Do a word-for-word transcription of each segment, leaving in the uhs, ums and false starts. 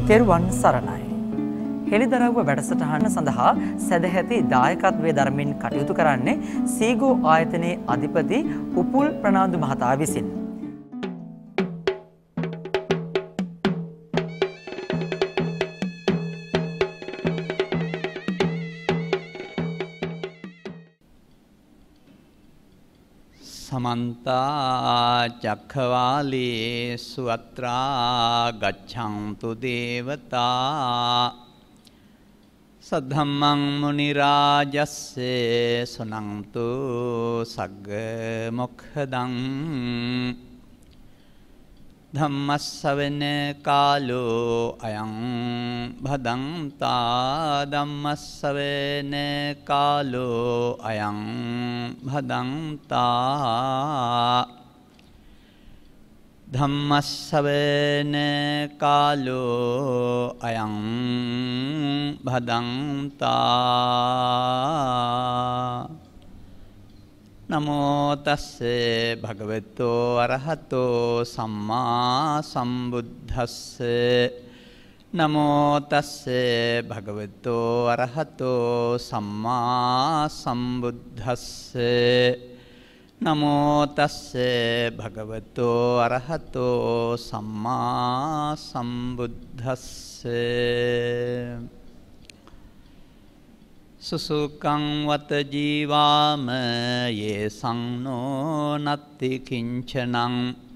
තෙරුවන් සරණයි. හෙළිදරව්ව වැඩසටහන සඳහා සදැහැති දායකත්වයේ දරමින් කටයුතු කරන්නේ සීගෝ ආයතනයේ අධිපති උපුල් ප්‍රනාන්දු මහතා විසින්. समन्ता चक्रवालेषु अत्रा गच्छन्तु देवता सद्धम्मं मुनिराजस्य सुनन्तु सग्ग मोक्षदं धम्मस्सवන කාලෝ අයං භදන්තා ධම්මස්සවන කාලෝ අයං භදන්තා ධම්මස්සවන කාලෝ අයං භදන්තා නමෝ තස්සේ භගවතෝ අරහතෝ සම්මා සම්බුද්දස්සේ නමෝ තස්සේ භගවතෝ අරහතෝ සම්මා සම්බුද්දස්සේ නමෝ තස්සේ භගවතෝ අරහතෝ සම්මා සම්බුද්දස්සේ සුසුකං වත ජීවාම යේ සංනෝ නත්ති කිංචනං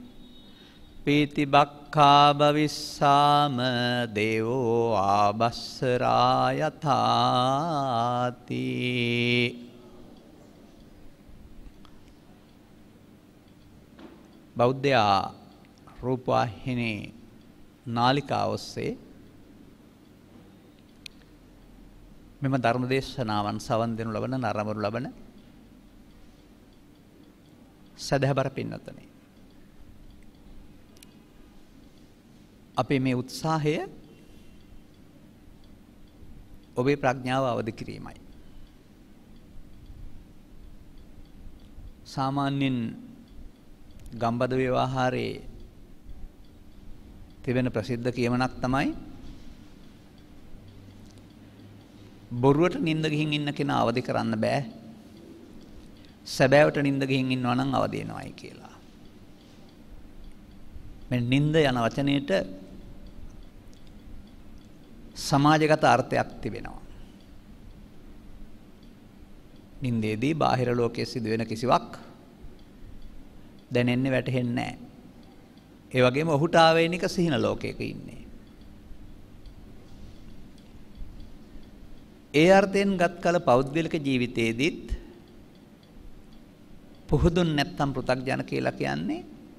පීතිබක්ඛා භවිස්සාම දේවෝ ආබස්සරා යථාති. බෞද්ධයා රූපවාහිනී නාලිකාව ඔස්සේ මෙම ධර්ම දේශනාවන් සවන් දෙනු ලබන නරඹනු ලබන සදහබර පින්වත්නි, අපේ මේ උත්සාහය ඔබේ ප්‍රඥාව අවදි කිරීමයි. සාමාන්‍යයෙන් ගම්බද ව්‍යවහාරයේ තිබෙන ප්‍රසිද්ධ කියමනක් තමයි බොරුවට නිින්ද ගිහින් ඉන්න කෙනා අවදි කරන්න බෑ, සැබෑවට නිින්ද ගිහින් ඉන්නවා නම් අවදි වෙනවයි කියලා. මේ නිින්ද යන වචනයේට සමාජගත අර්ථයක් තිබෙනවා. නිින්දේදී බාහිර ලෝකයේ සිදුවෙන කිසිවක් දැනෙන්නේ වැටහෙන්නේ නැහැ. ඒ වගේම ඔහුට ආවේනික සිහින ලෝකයක ඉන්නේ. ඒ අර්ථයෙන් ගත් කල පෞද්ගලික ජීවිතයේදීත් පුහුදුන් නැත්තම් පෘථග්ජන කියලා කියන්නේ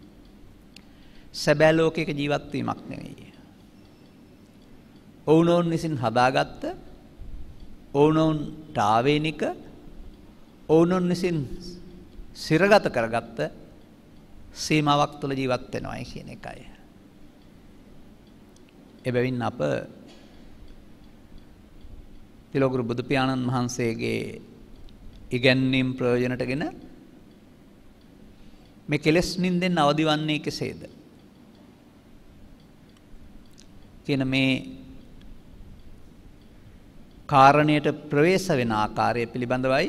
සැබෑ ලෝකයක ජීවත් වීමක් නෙවෙයි. ඔවුනොවුන් විසින් හදාගත්ත, ඔවුනොවුන්ට ආවේනික, ඔවුනොවුන් විසින් සිරගත කරගත්ත සීමාවක් තුළ ජීවත් වෙනවායි කියන එකයි. එබැවින් අප තිලෝගුරු බුදු පියාණන් වහන්සේගේ ඉගැන්වීම් ප්‍රයෝජනටගෙන මේ කෙලෙස් නින්දෙන් අවදි වන්නේ කෙසේද කියන මේ කාරණයට ප්‍රවේශ වෙන ආකාරය පිළිබඳවයි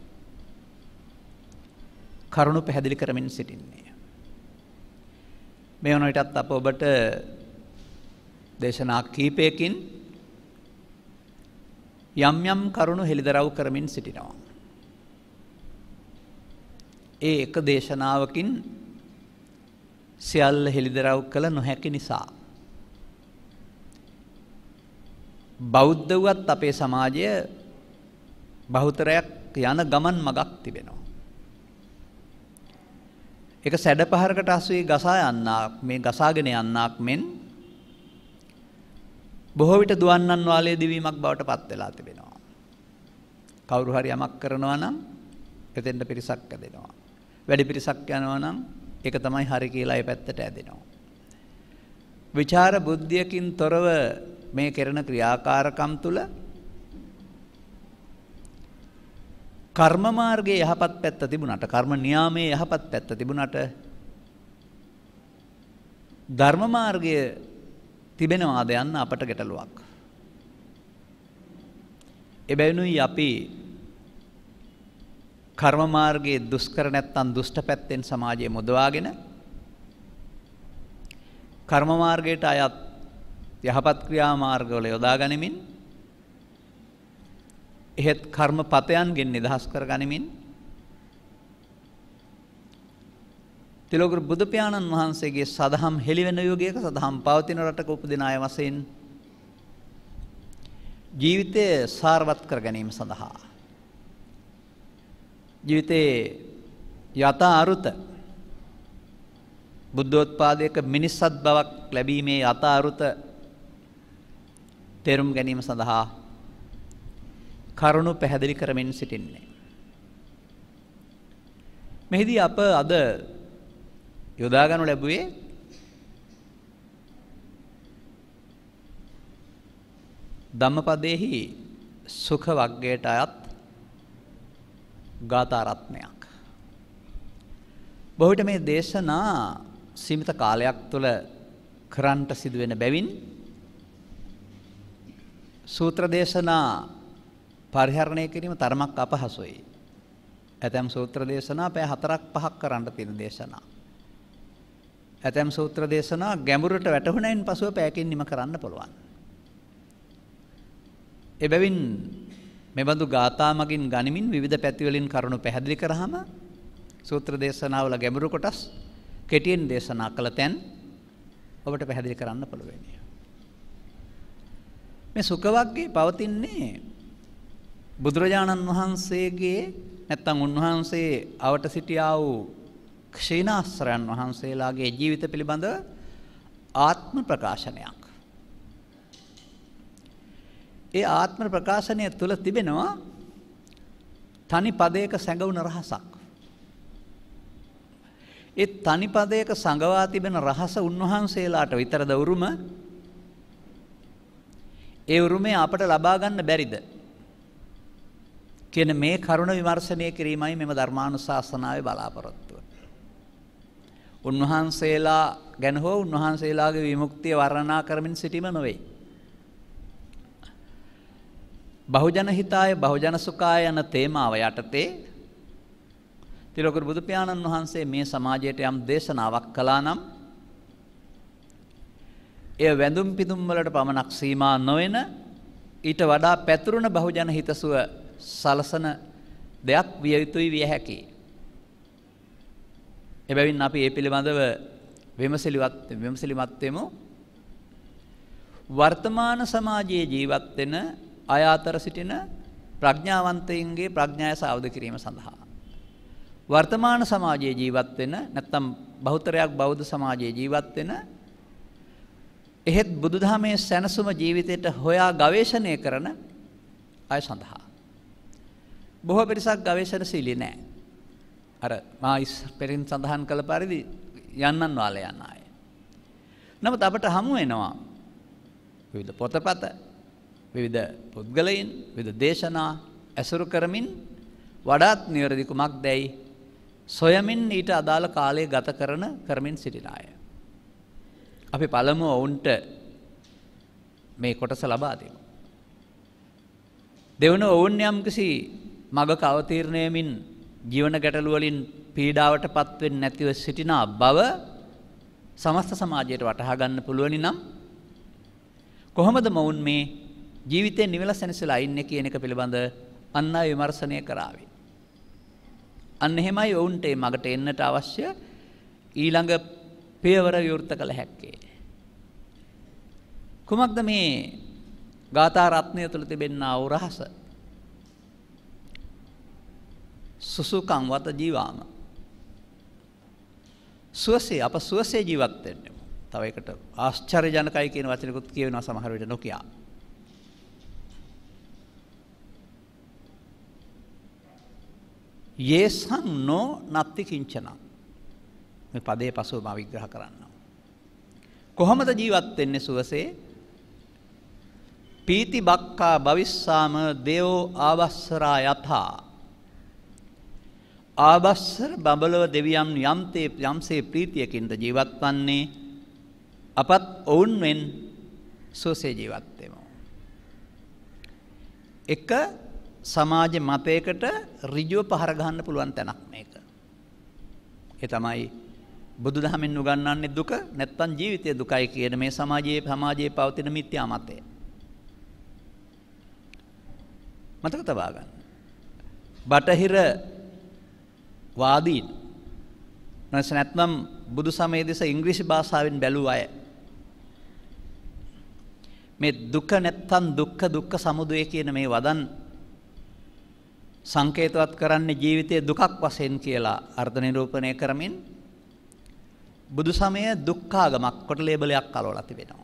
කරුණු පැහැදිලි කරමින් සිටින්නේ. මේ වන විටත් අප ඔබට දේශනා කීපයකින් යම් යම් කරුණු හෙළිදරව් කරමින් සිටිනවා. ඒ එක දේශනාවකින් සියල්ල හෙළිදරව් කළ නොහැකි නිසා බෞද්ධ වුවත් අපේ සමාජය බහුතරයක් යන ගමන් මගක් තිබෙනවා. එක සැඩපහරකට අසු වී ගසා යන්නක් මේ ගසාගෙන යන්නක් මෙන් බොහෝ විට දුවන්නන් වාලේ දිවීමක් බවට පත් වෙලා තිබෙනවා. කවුරු හරි යමක් කරනවා නම් එතෙන්ට පිරිසක් ඇදෙනවා. වැඩි පිරිසක් යනවා නම් ඒක තමයි හරි කියලා ඒ පැත්තට ඇදෙනවා. විචාර බුද්ධියකින් තොරව මේ කරන ක්‍රියාකාරකම් තුල කර්ම මාර්ගයේ යහපත් පැත්ත තිබුණාට, කර්ම නියාමයේ යහපත් පැත්ත තිබුණාට ධර්ම මාර්ගයේ තිබෙනවාද යන්න අපට ගැටලුවක්. එබැවිනුයි අපි කර්ම මාර්ගයේ දුෂ්කර නැත්තම් දුෂ්ට පැත්තෙන් සමාජය මුදවාගෙන කර්ම මාර්ගයට අයත් යහපත් ක්‍රියා මාර්ගවල යොදා ගනිමින් එහෙත් කර්මපතයන්ගෙන් නිදහස් කර ගනිමින් තිලෝගුරු බුදු පියාණන් වහන්සේගේ සදහම් හෙළිවෙන යුගයක සදහම් පවතින රටක උපදින අය වශයෙන් ජීවිතය සාරවත් කර ගැනීම සඳහා ජීවිතයේ යථා අරුත බුද්ධෝත්පාදයක මිනිස්සත් බවක් ලැබීමේ යථා අරුත තේරුම් ගැනීම සඳහා කරුණු පැහැදිලි කරමින් සිටින්නේ. මෙහිදී අප අද යොදා ගනු ලැබුවේ ධම්මපදයේහි සුඛ වග්ගයට අයත් ගාථා රත්නයක්. බොහෝවිට මේ දේශනා සීමිත කාලයක් තුළ කරන්නට සිදුවෙන බැවින් සූත්‍ර දේශනා පරිහරණය කිරීම තරමක් අපහසුයි. ඇතැම් සූත්‍ර දේශනා පැය හතරක් පහක් කරන්න තියෙන දේශනා. ඇතැම් සූත්‍ර දේශනා ගැඹුරට වැටහුණයින් පසුව පැයකින් නිම කරන්න පුළුවන්. එබැවින් මෙබඳු ගාථා මගින් ගනිමින් විවිධ පැතිවලින් කරුණු පැහැදිලි කරාම සූත්‍ර දේශනාවල ගැඹුරු කොටස් කෙටියෙන් දේශනා කළ තැන් ඔබට පැහැදිලි කරන්න පුළුවන්. මේ සුඛ වග්ගයේ පවතින්නේ බුදුරජාණන් වහන්සේගේ නැත්තම් උන්වහන්සේ අවට සිටියා වූ ක්ෂීණාශ්‍රයන් වහන්සේලාගේ ජීවිත පිළිබඳ ආත්ම ප්‍රකාශනයක්. ඒ ආත්ම ප්‍රකාශනය තුළ තිබෙනවා තනි පදයක සැඟවුණ රහසක්. ඒ තනි පදයක සඟවා තිබෙන රහස උන්වහන්සේලාට විතරද උරුම? ඒ උරුමය අපට ලබා ගන්න බැරිද කියන මේ කරුණ විමර්ශනය කිරීමයි මෙම ධර්මානුශාසනාවේ බලාපොරොත්තුව. උන්වහන්සේලා ගැන හෝ උන්වහන්සේලාගේ විමුක්තිය වර්ණනා කරමින් සිටීම නොවේ. බහුජන හිතාය බහුජන සුඛාය යන තේමාව යටතේ තිලෝකර බුදු පියාණන් වහන්සේ මේ සමාජයට යම් දේශනාවක් කළා නම් එය වැඳුම් පිදුම් වලට පමණක් සීමා නොවන ඊට වඩා පැතුරුණ බහුජන හිතසුව සලසන දෙයක් විය යුතුයි විය හැකියි. එබැවින් අපි මේ පිළිබඳව විමසිලිවත් විමසිලිමත් වෙමු. වර්තමාන සමාජයේ ජීවත් වෙන අය අතර සිටින ප්‍රඥාවන්තයින්ගේ ප්‍රඥාය සාවද කිරීම සඳහා වර්තමාන සමාජයේ ජීවත් වෙන නැත්නම් බහුතරයක් බෞද්ධ සමාජයේ ජීවත් වෙන එහෙත් බුදුදහමේ සැනසුම ජීවිතයට හොයා ගවේෂණය කරන අය සඳහා බොහෝ පිරිසක් ගවේෂණශීලී නැහැ. අර මා ඉස්පෙරින් සඳහන් කළ පරිදි යන්නන් වාලේ යන අය. නමුත් අපට හමු වෙනවා විවිධ පොතපත විවිධ පුද්ගලයන් විවිධ දේශනා ඇසුරු කරමින් වඩාත් නිවැරදි කුමක්දයි සොයමින් ඊට අදාළ කාලය ගත කරන කරමින් සිටින අය. අපි පළමුව ඔවුන්ට මේ කොටස ලබා දෙමු. දෙවන ඔවුන් යම්කිසි මගක අවතීර්ණයමින් ජීවන ගැටලු වලින් පීඩාවට පත් වෙන්නේ නැතිව සිටින බව සමස්ත සමාජයට වටහා ගන්න පුළුවනි නම් කොහොමද මොවුන් මේ ජීවිතේ නිවල සැනසෙලා ඉන්නේ කියන එක පිළිබඳ අන්න විමර්ශනය කරાવી. අන්න එහෙමයි ඔවුන්ට මේ මගට එන්නට අවශ්‍ය ඊළඟ පියවර විවෘත කළ හැක්කේ. කුමක්ද මේ ගාථා රත්නය තුළ තිබෙනා වූ රහස? සුසුකං වත ජීවාම. සුවසේ අප සුවසේ ජීවත් වෙන්න. තව එකට ආශ්චර්යජනකයි කියන වචනකුත් කියවෙනවා සමහර විට නොකිය. යේසං නෝ නත්ති කිංචන. මේ පදේ පසුව මම විග්‍රහ කරන්නම්. කොහොමද ජීවත් වෙන්නේ සුවසේ? පීති බක්කා භවිස්සාම දේවෝ ආවස්සරා යථා. ආවස්සර බඹලව දෙවියන් යම්තේ යම්සේ ප්‍රීතියකින්ද ජීවත් වන්නේ අපත් ඔවුන් වෙන් සුවසේ ජීවත් වෙමු. එක සමාජ මතයකට ඍජුව පහර ගහන්න පුළුවන් තැනක් මේක. ඒ තමයි බුදුදහමෙන් උගන්වන්නේ දුක නැත්නම් ජීවිතයේ දුකයි කියන මේ සමාජයේ සමාජයේ පවතින මිත්‍යා මතය. මතක තබා ගන්න. බටහිර වාදීන් නැත්නම් බුදු සමයේ දෙස ඉංග්‍රීසි භාෂාවෙන් බැලුව අය මේ දුක නැත්තම් දුක්ඛ දුක්ඛ සමුදය කියන මේ වදන් සංකේතවත් කරන්නේ ජීවිතයේ දුකක් වශයෙන් කියලා අර්ථ නිරූපණය කරමින් බුදු සමය දුක්ඛාගමක් කොට ලේබලයක් අලවලා තිබෙනවා.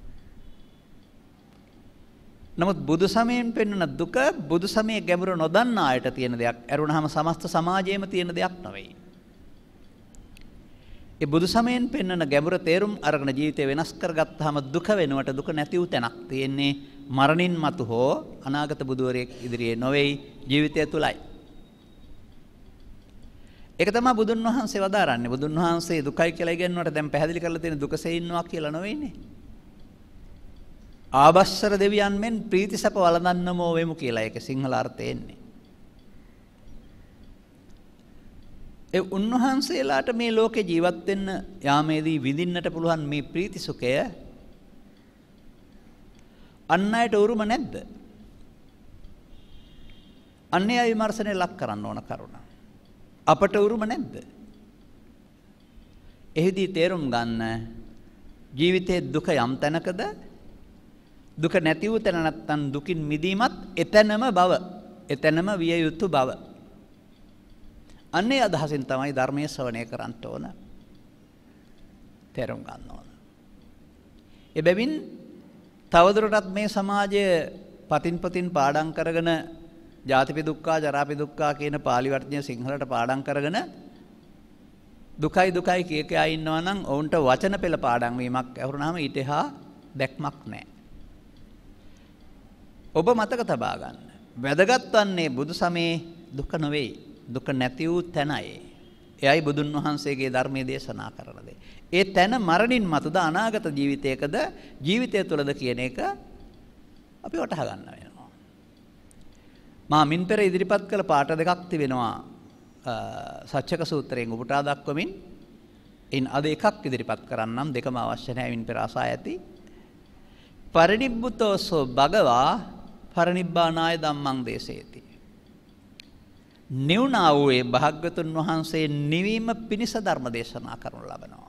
නමුත් බුදු සමයෙන් පෙන්වන දුක බුදු සමයේ ගැඹුර නොදන්නා අයට තියෙන දෙයක්. ඇරුණාම සමස්ත සමාජයේම තියෙන දෙයක් නෙවෙයි. ඒ බුදු සමයෙන් පෙන්වන ගැඹුර තේරුම් අරගෙන ජීවිතය වෙනස් කරගත්තාම දුක වෙනුවට දුක නැති වූ තැනක් තියෙන්නේ මරණින් මතු හෝ අනාගත බුදුවරයෙක් ඉදිරියේ නොවේයි ජීවිතය තුලයි. ඒක තමයි බුදුන් වහන්සේ වදාරන්නේ. බුදුන් වහන්සේ දුකයි කියලා ඉගෙනුවට දැන් පැහැදිලි කරලා තියෙන දුකසේ ඉන්නවා කියලා නෙවෙයිනේ. ආබස්සර දෙවියන් මෙන් ප්‍රීතිසප වළඳන්නමෝ වෙමු කියලා ඒක සිංහල අර්ථය එන්නේ. ඒ උන්වහන්සේලාට මේ ලෝකේ ජීවත් වෙන්න යාමේදී විඳින්නට පුළුවන් මේ ප්‍රීති සුඛය අන් අයට උරුම නැද්ද? අන්‍ය විමර්ශනය ලක් කරන්න ඕන කරුණ. අපට උරුම නැද්ද? එහිදී තේරුම් ගන්න ජීවිතයේ දුක යම් තැනකද දුක නැති වූ තැන නැත්තම් දුකින් මිදීමත් එතනම බව එතනම විය යුතු බව අන්නේ අදහසින් තමයි ධර්මයේ ශ්‍රවණය කරන්න ඕන තේරුම් ගන්න ඕන. එබැවින් තවදුරටත් මේ සමාජය පතින් පතින් පාඩම් කරගෙන ජාතිපි දුක්ඛා ජරාපි දුක්ඛා කියන පාලි වර්ණය සිංහලට පාඩම් කරගෙන දුකයි දුකයි කිය කියා ඉන්නවා නම් ඔවුන්ට වචන පෙළ පාඩම් වීමක් ඇහුරුනහම ඊට එහා දැක්මක් නැහැ. ඔබ මතක තබා ගන්න. වැදගත් වන්නේ බුදු සමයේ දුක නෙවෙයි. දුක නැති වූ තැනයි. එයයි බුදුන් වහන්සේගේ ධර්මයේ දේශනා කරන දේ. ඒ තැන මරණින් මතුද අනාගත ජීවිතයකද ජීවිතය තුළද කියන එක අපි වටහා ගන්න වෙනවා. මා මින් පෙර ඉදිරිපත් කළ පාඩ දෙකක් තිබෙනවා සච්චක සූත්‍රයෙන් උපුටා දක්වමින්. ඉන් අද එකක් ඉදිරිපත් කරන්නම් දෙකම අවශ්‍ය නැහැ මින් පෙර අසා ඇති. පරිනිබ්බුතෝසෝ භගවා පරිනිබ්බානාය ධම්මං දේශේති. නිවුණා වූ ඒ භාග්‍යතුන් වහන්සේ නිවීම පිණිස ධර්ම දේශනා කරනු ලබනවා.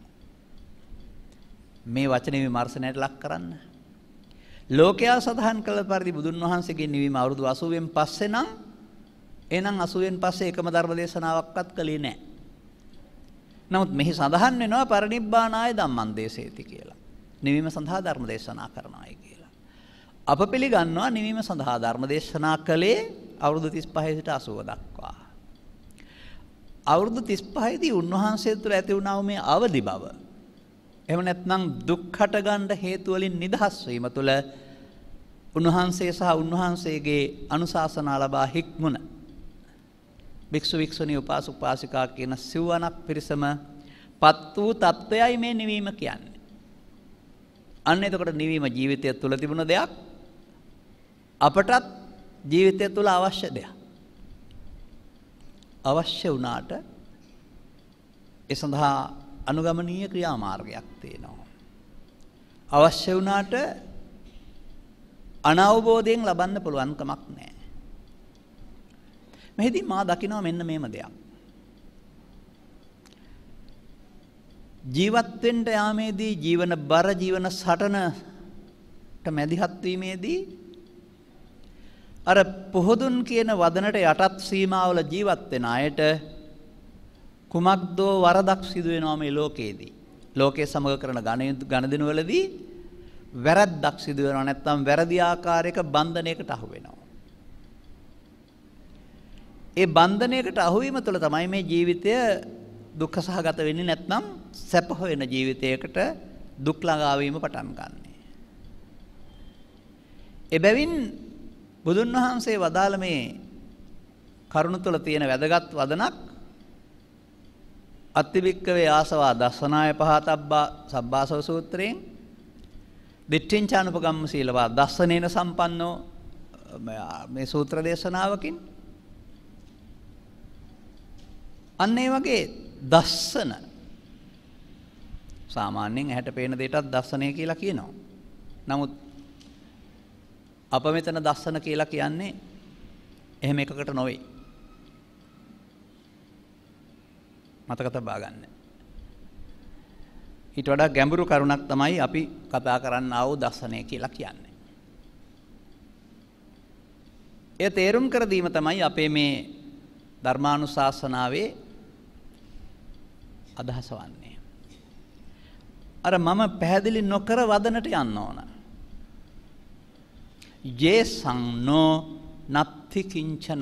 මේ වචනේ විමර්ශනයට ලක් කරන්න. ලෝකයා සඳහන් කළ පරිදි බුදුන් වහන්සේගේ නිවීම අවුරුදු අසූවෙන් පස්සේ නම් එහෙනම් අසූවෙන් පස්සේ එකම ධර්ම දේශනාවක්වත් කළේ නැහැ. නමුත් මෙහි සඳහන් වෙනවා පරිනිබ්බානාය ධම්මං දේශේති කියලා. නිවීම සඳහා ධර්ම දේශනා කරනවායි කියලා. අප පිළිගන්නවා නිවීම සඳහා ධර්ම දේශනා කළේ අවුරුදු තිස් පහේ සිට අසූව දක්වා. අවුරුදු තිස් පහේ දී උන්වහන්සේ තුළ ඇති වුණා මේ අවදි බව. එහෙම නැත්නම් දුක් හට ගන්න හේතු වලින් නිදහස් වීම තුළ උන්වහන්සේ සහ උන්වහන්සේගේ අනුශාසනා ලබා හික්මුණ භික්ෂු භික්ෂුණී උපාසක උපාසිකා කියන සිව්වණක් පිරිසම පත් වූ තත්වයයි මේ නිවීම කියන්නේ. අන්න එතකොට නිවීම ජීවිතය තුළ තිබුණ දෙයක් අපටත් ජීවිතය තුළ අවශ්‍ය දෙයක්. අවශ්‍ය වුණාට ඒ සඳහා අනුගමනීය ක්‍රියාමාර්ගයක් තියෙනවා. අවශ්‍ය වුණාට අනවබෝධයෙන් ලබන්න පුළුවන් කමක් නැහැ. මෙහිදී මා දකිනවා මෙන්න මේම දෙයක්. ජීවත් වෙන්න යාමේදී ජීවන බර ජීවන සටනට මැදිහත් වීමේදී අර පොහොදුන් කියන වදනට යටත් සීමාවල ජීවත් වෙන අයට කුමක්දෝ වරදක් සිදු වෙනවා මේ ලෝකයේදී. ලෝකයේ සමග කරන ගණදිනවලදී වැරද්දක් සිදු වෙනවා නැත්නම් වැරදි ආකාරයක බන්ධනයකට අහු වෙනවා. ඒ බන්ධනයකට අහු වීම තුළ තමයි මේ ජීවිතය දුක්ඛ සහගත වෙන්නේ නැත්නම් සැප හොයන ජීවිතයකට දුක් ළඟා වීම පටන් ගන්නෙ. එබැවින් බුදුන් වහන්සේ වදාළ මේ කරුණ තුළ තියෙන වැදගත් වදනක් අත්තිවික්කවේ ආසවා දස්සනාය පහතබ්බා සබ්බාසව සූත්‍රයෙන් දිට්ඨිංචානුපගම්ම සීලවා දස්සනේන සම්පන්නෝ මේ සූත්‍ර දේශනාවකින් අන්න ඒ වගේ දස්සන සාමාන්‍යයෙන් ඇහැට පේන දෙයටත් දස්සනය කියලා කියනවා. නමුත් අප මෙතන දස්සන කියලා කියන්නේ එහෙම එකකට නොවේ. මතක තබා ගන්න. ඊට වඩා ගැඹුරු කරුණක් තමයි අපි කතා කරන්නා වූ දස්සනය කියලා කියන්නේ. ඒ තේරුම් කර දීම තමයි අපේ මේ ධර්මානුශාසනාවේ අදහස වන්නේ. අර මම පැහැදිලි නොකර වදනට යන්න ඕන. යේසං නෝ නත්ති කිංචනං.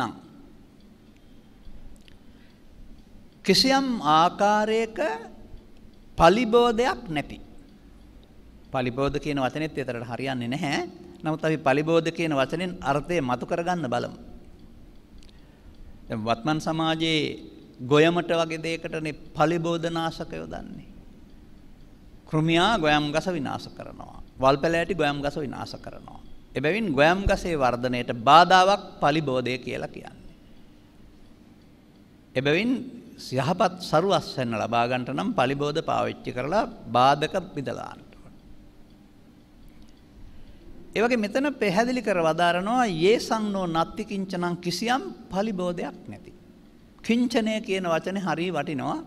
කිසියම් ආකාරයක පලිබෝධයක් නැති. පලිබෝධ කියන වචනේත් ඒතරට හරියන්නේ නැහැ. නමුත් අපි පලිබෝධ කියන වචනෙන් අර්ථය මතු කරගන්න බලමු. දැන් වත්මන් සමාජයේ ගොයමට වගේ දෙයකටනේ පලිබෝධනාශක යොදන්නේ. කෘමියා ගොයම් ගස විනාශ කරනවා. වල්පැලෑටි ගොයම් ගස විනාශ කරනවා. එබැවින් ගොයම් ගසේ වර්ධනයට බාධාවක් පලිබෝධය කියලා කියන්නේ. එබැවින් යහපත් සරුවස්සෙන්න ලබා ගන්නට නම් පලිබෝධ පාවිච්චි කරලා බාධක බිඳලා ගන්න ඕන. ඒ වගේ මෙතන පැහැදිලි කර වදාරනවා යේසංනෝ නත්ති කිංචනං කිසියම් පලිබෝධයක් නැති. කිංචනය කියන වචනේ හරිය වටිනවා.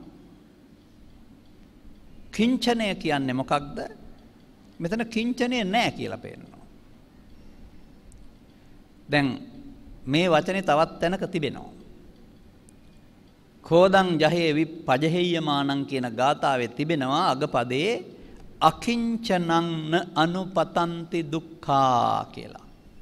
කිංචනය කියන්නේ මොකක්ද? මෙතන කිංචනය නැහැ කියලා පේනවා. දැන් මේ වචනේ තවත් තැනක තිබෙනවා. කෝදං ජහේ විපජහෙය්‍යමානං කියන ගාථාවේ තිබෙනවා අගපදයේ අකිංචනං න අනුපතන්ති දුක්ඛා කියලා.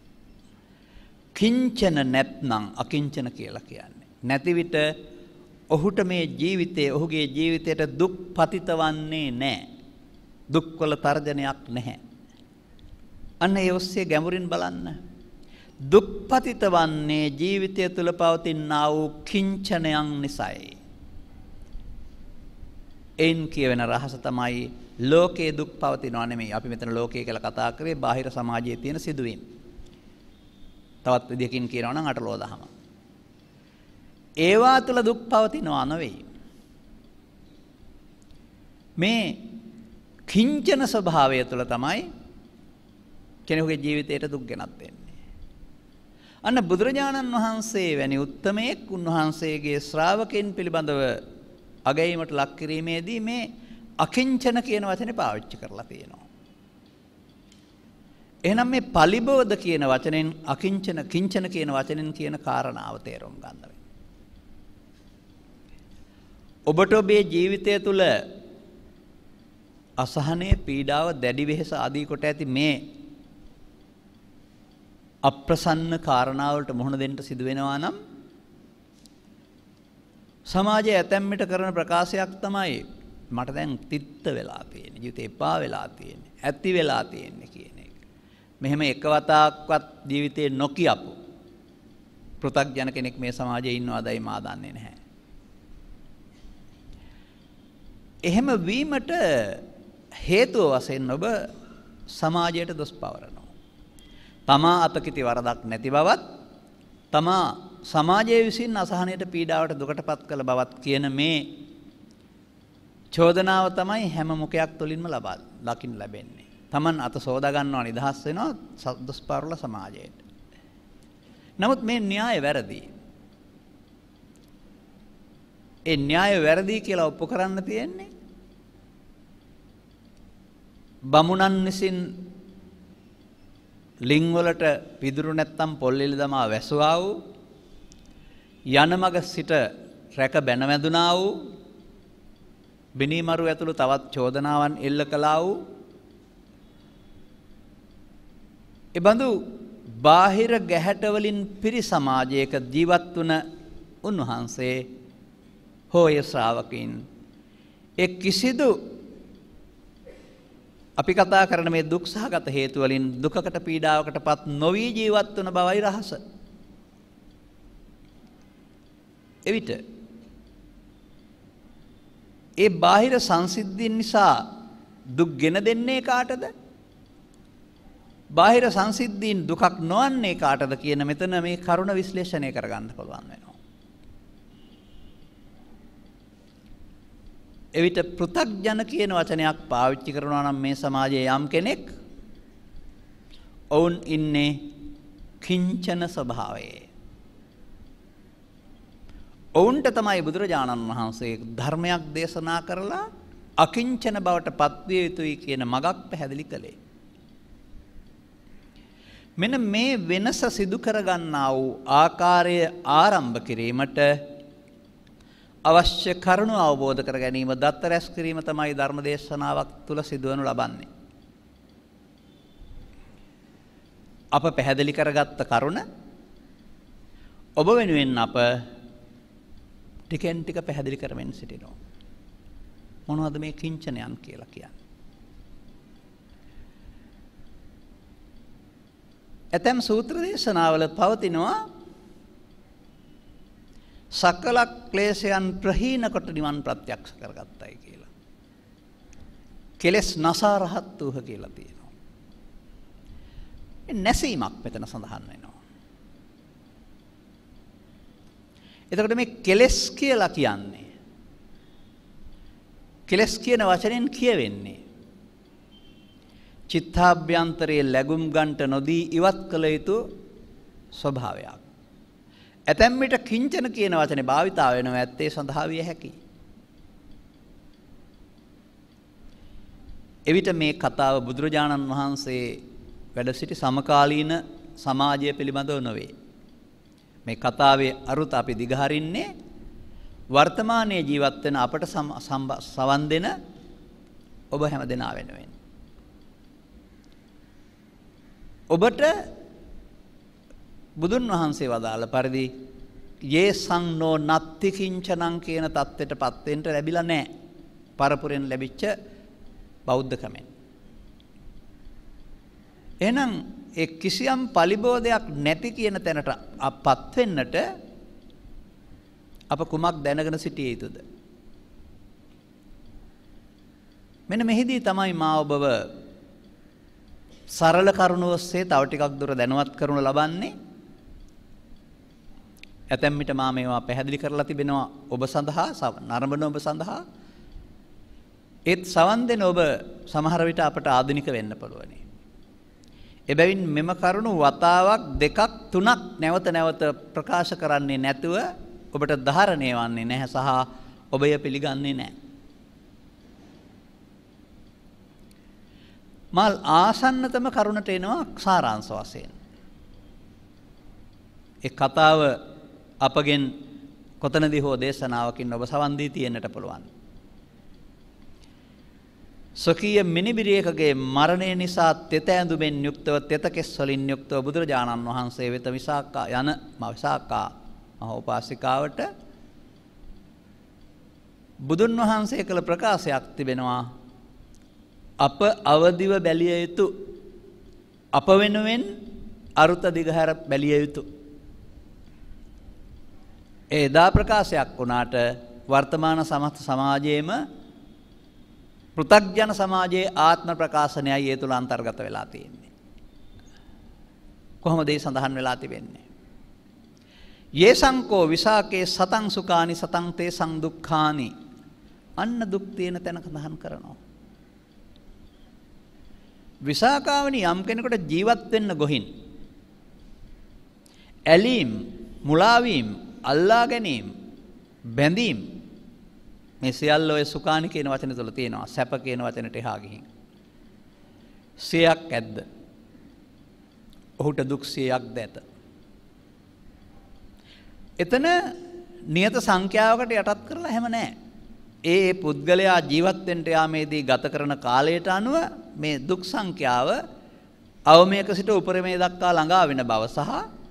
කිංචන නැත්නම් අකිංචන කියලා කියන්නේ. නැති විට ඔහුට මේ ජීවිතයේ ඔහුගේ ජීවිතයට දුක් පතිත වන්නේ නැහැ. දුක්වල තර්ජනයක් නැහැ. අන්න ඒ ඔස්සේ ගැඹුරින් බලන්න. දුක් පතිත වන්නේ ජීවිතය තුළ පවතිනා වූ කිංචනයන් නිසායි. එයින් කියවෙන රහස තමයි ලෝකයේ දුක් පවතිනවා නෙමෙයි. අපි මෙතන ලෝකය කියලා කතා කරේ බාහිර සමාජයේ තියෙන සිදුවීම්. තවත් විදිහකින් කියනවා නම් අටලෝ දහම. ඒවා තුළ දුක් පවතිනවා නෙවෙයි. මේ කිංචන ස්වභාවය තුළ තමයි කෙනෙකුගේ ජීවිතයට දුක් ගෙනත් දෙන්නේ. අන්න බුදුරජාණන් වහන්සේ වැනි උත්තමයෙක් උන්වහන්සේගේ ශ්‍රාවකයන් පිළිබඳව අගැයීමට ලක් කිරීමේදී මේ අකිංචන කියන වචනේ පාවිච්චි කරලා තියෙනවා. එහෙනම් මේ පලිබෝධ කියන වචනෙන් අකිංචන කිංචන කියන වචනෙන් කියන කාරණාව තේරුම් ගන්න වෙනවා. ඔබට ඔබේ ජීවිතය තුළ අසහනය, පීඩාව, දැඩි වෙහෙස ආදී කොට ඇති මේ අප්‍රසන්න කාරණාවලට මුහුණ දෙන්න සිදු වෙනවා නම් සමාජයේ ඇතැම්මිට කරන ප්‍රකාශයක් තමයි මට දැන් තිත්ත වෙලා තියෙන්නේ, ජීවිතේ එපා වෙලා තියෙන්නේ, ඇති වෙලා තියෙන්නේ කියන එක. මෙහෙම එකවතාවක්වත් ජීවිතේ නොකියපු පෘථග්ජන කෙනෙක් මේ සමාජයේ ඉන්නවදයි මා දන්නේ නැහැ. එහෙම වීමට හේතුව වශයෙන් ඔබ සමාජයට දොස් පවරනවා. තමා අතකිති වරදක් නැති බවත්, තමා සමාජයේ විසින් අසහනයට, පීඩාවට, දුකටපත් කළ බවත් කියන මේ චෝදනාව තමයි හැම මුඛයක් තුළින්ම ලබා දකින්න ලැබෙන්නේ. Taman අත සෝදා ගන්නවා, නිදහස් වෙනවා දොස් පවරල සමාජයට. නමුත් මේ න්‍යාය වැරදි. ඒ න්‍යාය වැරදි කියලා ඔප්පු කරන්න තියෙන්නේ බමුණන් විසින් ලිං වලට පිදුරු නැත්තම් පොල් එලි දමා වැසුවා වූ, යන මග සිට රැක බැන වැදුනා වූ, බිනීමරු ඇතුළු තවත් චෝදනාවන් එල්ල කළා වූ එබඳු බාහිර ගැහැට වලින් පිරි සමාජයක ජීවත් වුණ උන්වහන්සේ හෝය ශ්‍රාවකයන් ඒ කිසිදු අපි කතා කරන මේ දුක් සහගත හේතු වලින් දුකකට, පීඩාවකටපත් නොවි ජීවත් වන බවයි රහස. එවිට ඒ බාහිර සංසිද්ධීන් නිසා දුක් ගෙන දෙන්නේ කාටද? බාහිර සංසිද්ධීන් දුකක් නොවන්නේ කාටද කියන මෙතන මේ කරුණ විශ්ලේෂණය කරගන්න පුළුවන් වෙනවා. එවිට පෘථග්ජන කියන වචනයක් පාවිච්චි කරනවා නම් මේ සමාජයේ යම් කෙනෙක් ඔවුන් ඉන්නේ කිංචන ස්වභාවයේ. ඔවුන්ට තමයි බුදුරජාණන් වහන්සේ ධර්මයක් දේශනා කරලා අකිංචන බවට පත්විය යුතුයි කියන මගක් පැහැදිලි කළේ. මෙන්න මේ වෙනස සිදු කරගන්නා වූ ආකාරය ආරම්භ කිරීමට අවශ්‍ය කරුණු අවබෝධ කර ගැනීම දත්ත රැස් කිරීම තමයි ධර්ම දේශනාවක් තුළ සිදුවනු ලබන්නේ. අප පැහැදිලි කරගත්ත කරුණ ඔබ වෙනුවෙන් අප ටිකෙන් ටික පැහැදිලි කරමින් සිටිනවා. මොනවද මේ කිංචනයන් කියලා කියන්නේ? ඇතැම් සූත්‍ර දේශනාවල පවතිනවා සකල ක්ලේශයන් ප්‍රහීන කොට නිවන් ප්‍රත්‍යක්ෂ කරගත්තයි කියලා. කෙලෙස් නසා රහත් වූහ කියලා තියෙනවා. නැසීමක් මෙතන සඳහන් වෙනවා. එතකොට මේ කෙලෙස් කියලා කියන්නේ කෙලෙස් කියන වචනෙන් කියවෙන්නේ චිත්තාභ්‍යන්තරයේ ලැබුම් ගන්නට නොදී ඉවත් කළ යුතු ස්වභාවයක්. ඇතැම් විට කිංචන කියන වචනේ භාවිතා වෙනවා ඇත්තේ සඳහා විය හැකියි. එවිට මේ කතාව බුදුරජාණන් වහන්සේ වැඩ සිටි සමකාලීන සමාජය පිළිබඳව නොවේ. මේ කතාවේ අරුත අපි දිගහරින්නේ වර්තමානයේ ජීවත් වෙන අපට සවන් දෙන ඔබ හැම දෙනා වෙනුවෙන්. ඔබට බුදුන් වහන්සේ වදාළ පරිදි යේසං නෝ නත්ති කිංචනං කියන தත්ත්වයටපත් වෙන්න ලැබිලා නැහැ. පරපුරෙන් ලැබිච්ච බෞද්ධකමෙන්. එහෙනම් ඒ කිසියම් පලිබෝධයක් නැති කියන තැනට අපත් වෙන්නට අප කුමක් දැනගෙන සිටිය යුතුද? මෙන්න මෙහිදී තමයි මා ඔබව සරල කරුණු ඔස්සේ තව ටිකක් දුර දැනුවත් කරනු ලබන්නේ. ඇතැම් විට මා මේවා පැහැදිලි කරලා තිබෙනවා ඔබ සඳහා, නරඹන ඔබ සඳහා. ඒත් සවන් දෙන ඔබ සමහර විට අපට ආධුනික වෙන්න පුළුවනි. එබැවින් මෙම කරුණු වතාවක් දෙකක් තුනක් නැවත නැවත ප්‍රකාශ කරන්නේ නැතුව ඔබට ධාරණය වන්නේ නැහැ සහ ඔබ එය පිළිගන්නේ නැහැ. මල් ආසන්නතම කරුණට එනවා සාරාංශ වශයෙන්. ඒ කතාව අපගෙන් කොතනදී හෝ දේශනාවකින් ඔබ සවන් දී තියෙන්නට පුළුවන්. සොකීය මිනිබිරියකගේ මරණය නිසා තෙත ඇඳුමෙන් යුක්තව තෙත කෙස් වලින් යුක්තව බුදුරජාණන් වහන්සේ වෙත විසාකා යන විසාකා මහෝපාසිකාවට බුදුන් වහන්සේ කළ ප්‍රකාශයක් තිබෙනවා. අප අවදිව බැලිය යුතු, අප වෙනුවෙන් අරුත දිගහැර බැලිය යුතු. ඒ දා ප්‍රකාශයක් වුණාට වර්තමාන සමස්ත සමාජයේම පෘථග්ජන සමාජයේ ආත්ම ප්‍රකාශනයයි ඒ තුල අන්තර්ගත වෙලා තියෙන්නේ. කොහොමද ඒ සඳහන් වෙලා තිබෙන්නේ? යේසංකෝ විසාකේ සතං සුඛානි සතං තේසං දුක්ඛානි. අන්න දුක් තියෙන තැන සඳහන් කරනවා. විසාකාවනි යම් කෙනෙකුට ජීවත් වෙන්න ගොහින් ඇලීම්, මුලාවීම්, අල්ලා ගැනීම, බැඳීම් මේ සියල්ල ඔය සුඛානි කියන වචනේ තුල තියෙනවා. සැප කියන වචනට එහා ගිහින් සියක් ඇද්ද? ඔහුට දුක් සියයක්ද ඇත? එතන නියත සංඛ්‍යාවකට යටත් කරලා හැම නැහැ. ඒ ඒ පුද්ගලයා ජීවත් වෙන්න යාමේදී ගත කරන කාලයට අනුව මේ දුක් සංඛ්‍යාව අවමයක සිට උපරිමයේ දක්වා ළඟා වෙන බව සහ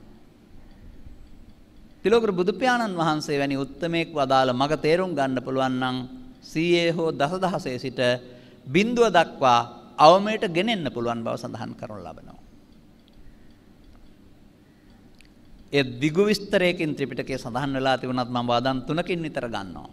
තිලෝකර බුදු පියාණන් වහන්සේ වැනි උත්තමයෙක් වදාළ මග තේරුම් ගන්න පුළුවන් නම් සීයේ හෝ දසදහසේ සිට බිඳුව දක්වා අවමයට ගෙනෙන්න පුළුවන් බව සඳහන් කරනු ලබනවා. ඒ දිගු විස්තරයකින් ත්‍රිපිටකයේ සඳහන් වෙලා තිබුණත් මම වදන් තුනකින් විතර ගන්නවා.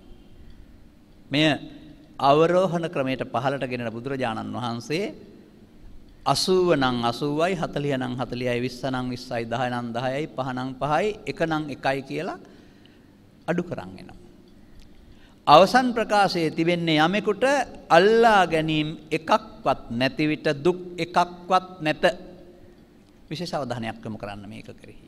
මෙය අවරෝහණ ක්‍රමයට පහළට ගෙනෙන බුදුරජාණන් වහන්සේ අසූව නම් අසූවයි, හතළිහ නම් හතළිහයි, විස්ස නම් විස්සයි, දහය නම් දහයයි, පහ නම් පහයි, එක නම් එකයි කියලා අඩු කරන් එනවා. අවසන් ප්‍රකාශයේ තිබෙන්නේ යමෙකුට අල්ලා ගැනීම එකක්වත් නැති විට දුක් එකක්වත් නැත. විශේෂ අවධානයක් යොමු කරන්න මේක කෙරෙහි.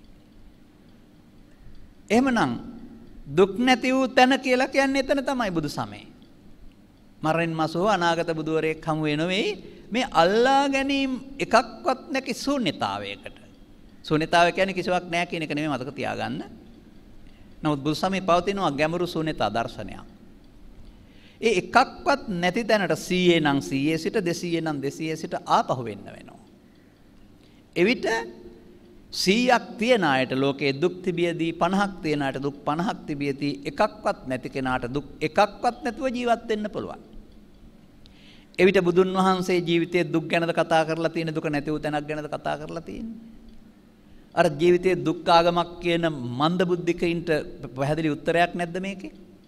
එහෙමනම් දුක් නැති වූ තැන කියලා කියන්නේ එතන තමයි බුදු සමය. මරණින් මසුව අනාගත බුදුවරයෙක් හමු වෙනවෙයි මේ අල්ලා ගැනීම එකක්වත් නැති ශූන්‍යතාවයකට. ශූන්‍යතාවය කියන්නේ කිසිවක් නැහැ කියන එක නෙමෙයි මතක තියාගන්න. නමුත් බුදු සමයේ පවතිනවා ගැඹුරු ශූන්‍යතා දර්ශනයක්. ඒ එකක්වත් නැති තැනට සීයේ නම් සීයේ සිට දෙසීයේ නම් දෙසීයේ සිට ආපහු වෙන්න වෙනවා. එවිට සීයක් තියන අයට ලෝකයේ දුක් තිබියදී පනහක් තියන අයට දුක් පනහක් තිබියදී එකක්වත් නැති කෙනාට දුක් එකක්වත් නැතුව ජීවත් වෙන්න පුළුවන්. එවිට බුදුන් වහන්සේ ජීවිතයේ දුක් ගැනද කතා කරලා තියෙන, දුක නැති වූ තැනක් ගැනද කතා කරලා තියෙන්නේ. අර ජීවිතයේ දුක් ආගමක් කියන මන්ද බුද්ධිකයින්ට පැහැදිලි උත්තරයක් නැද්ද මේකේ?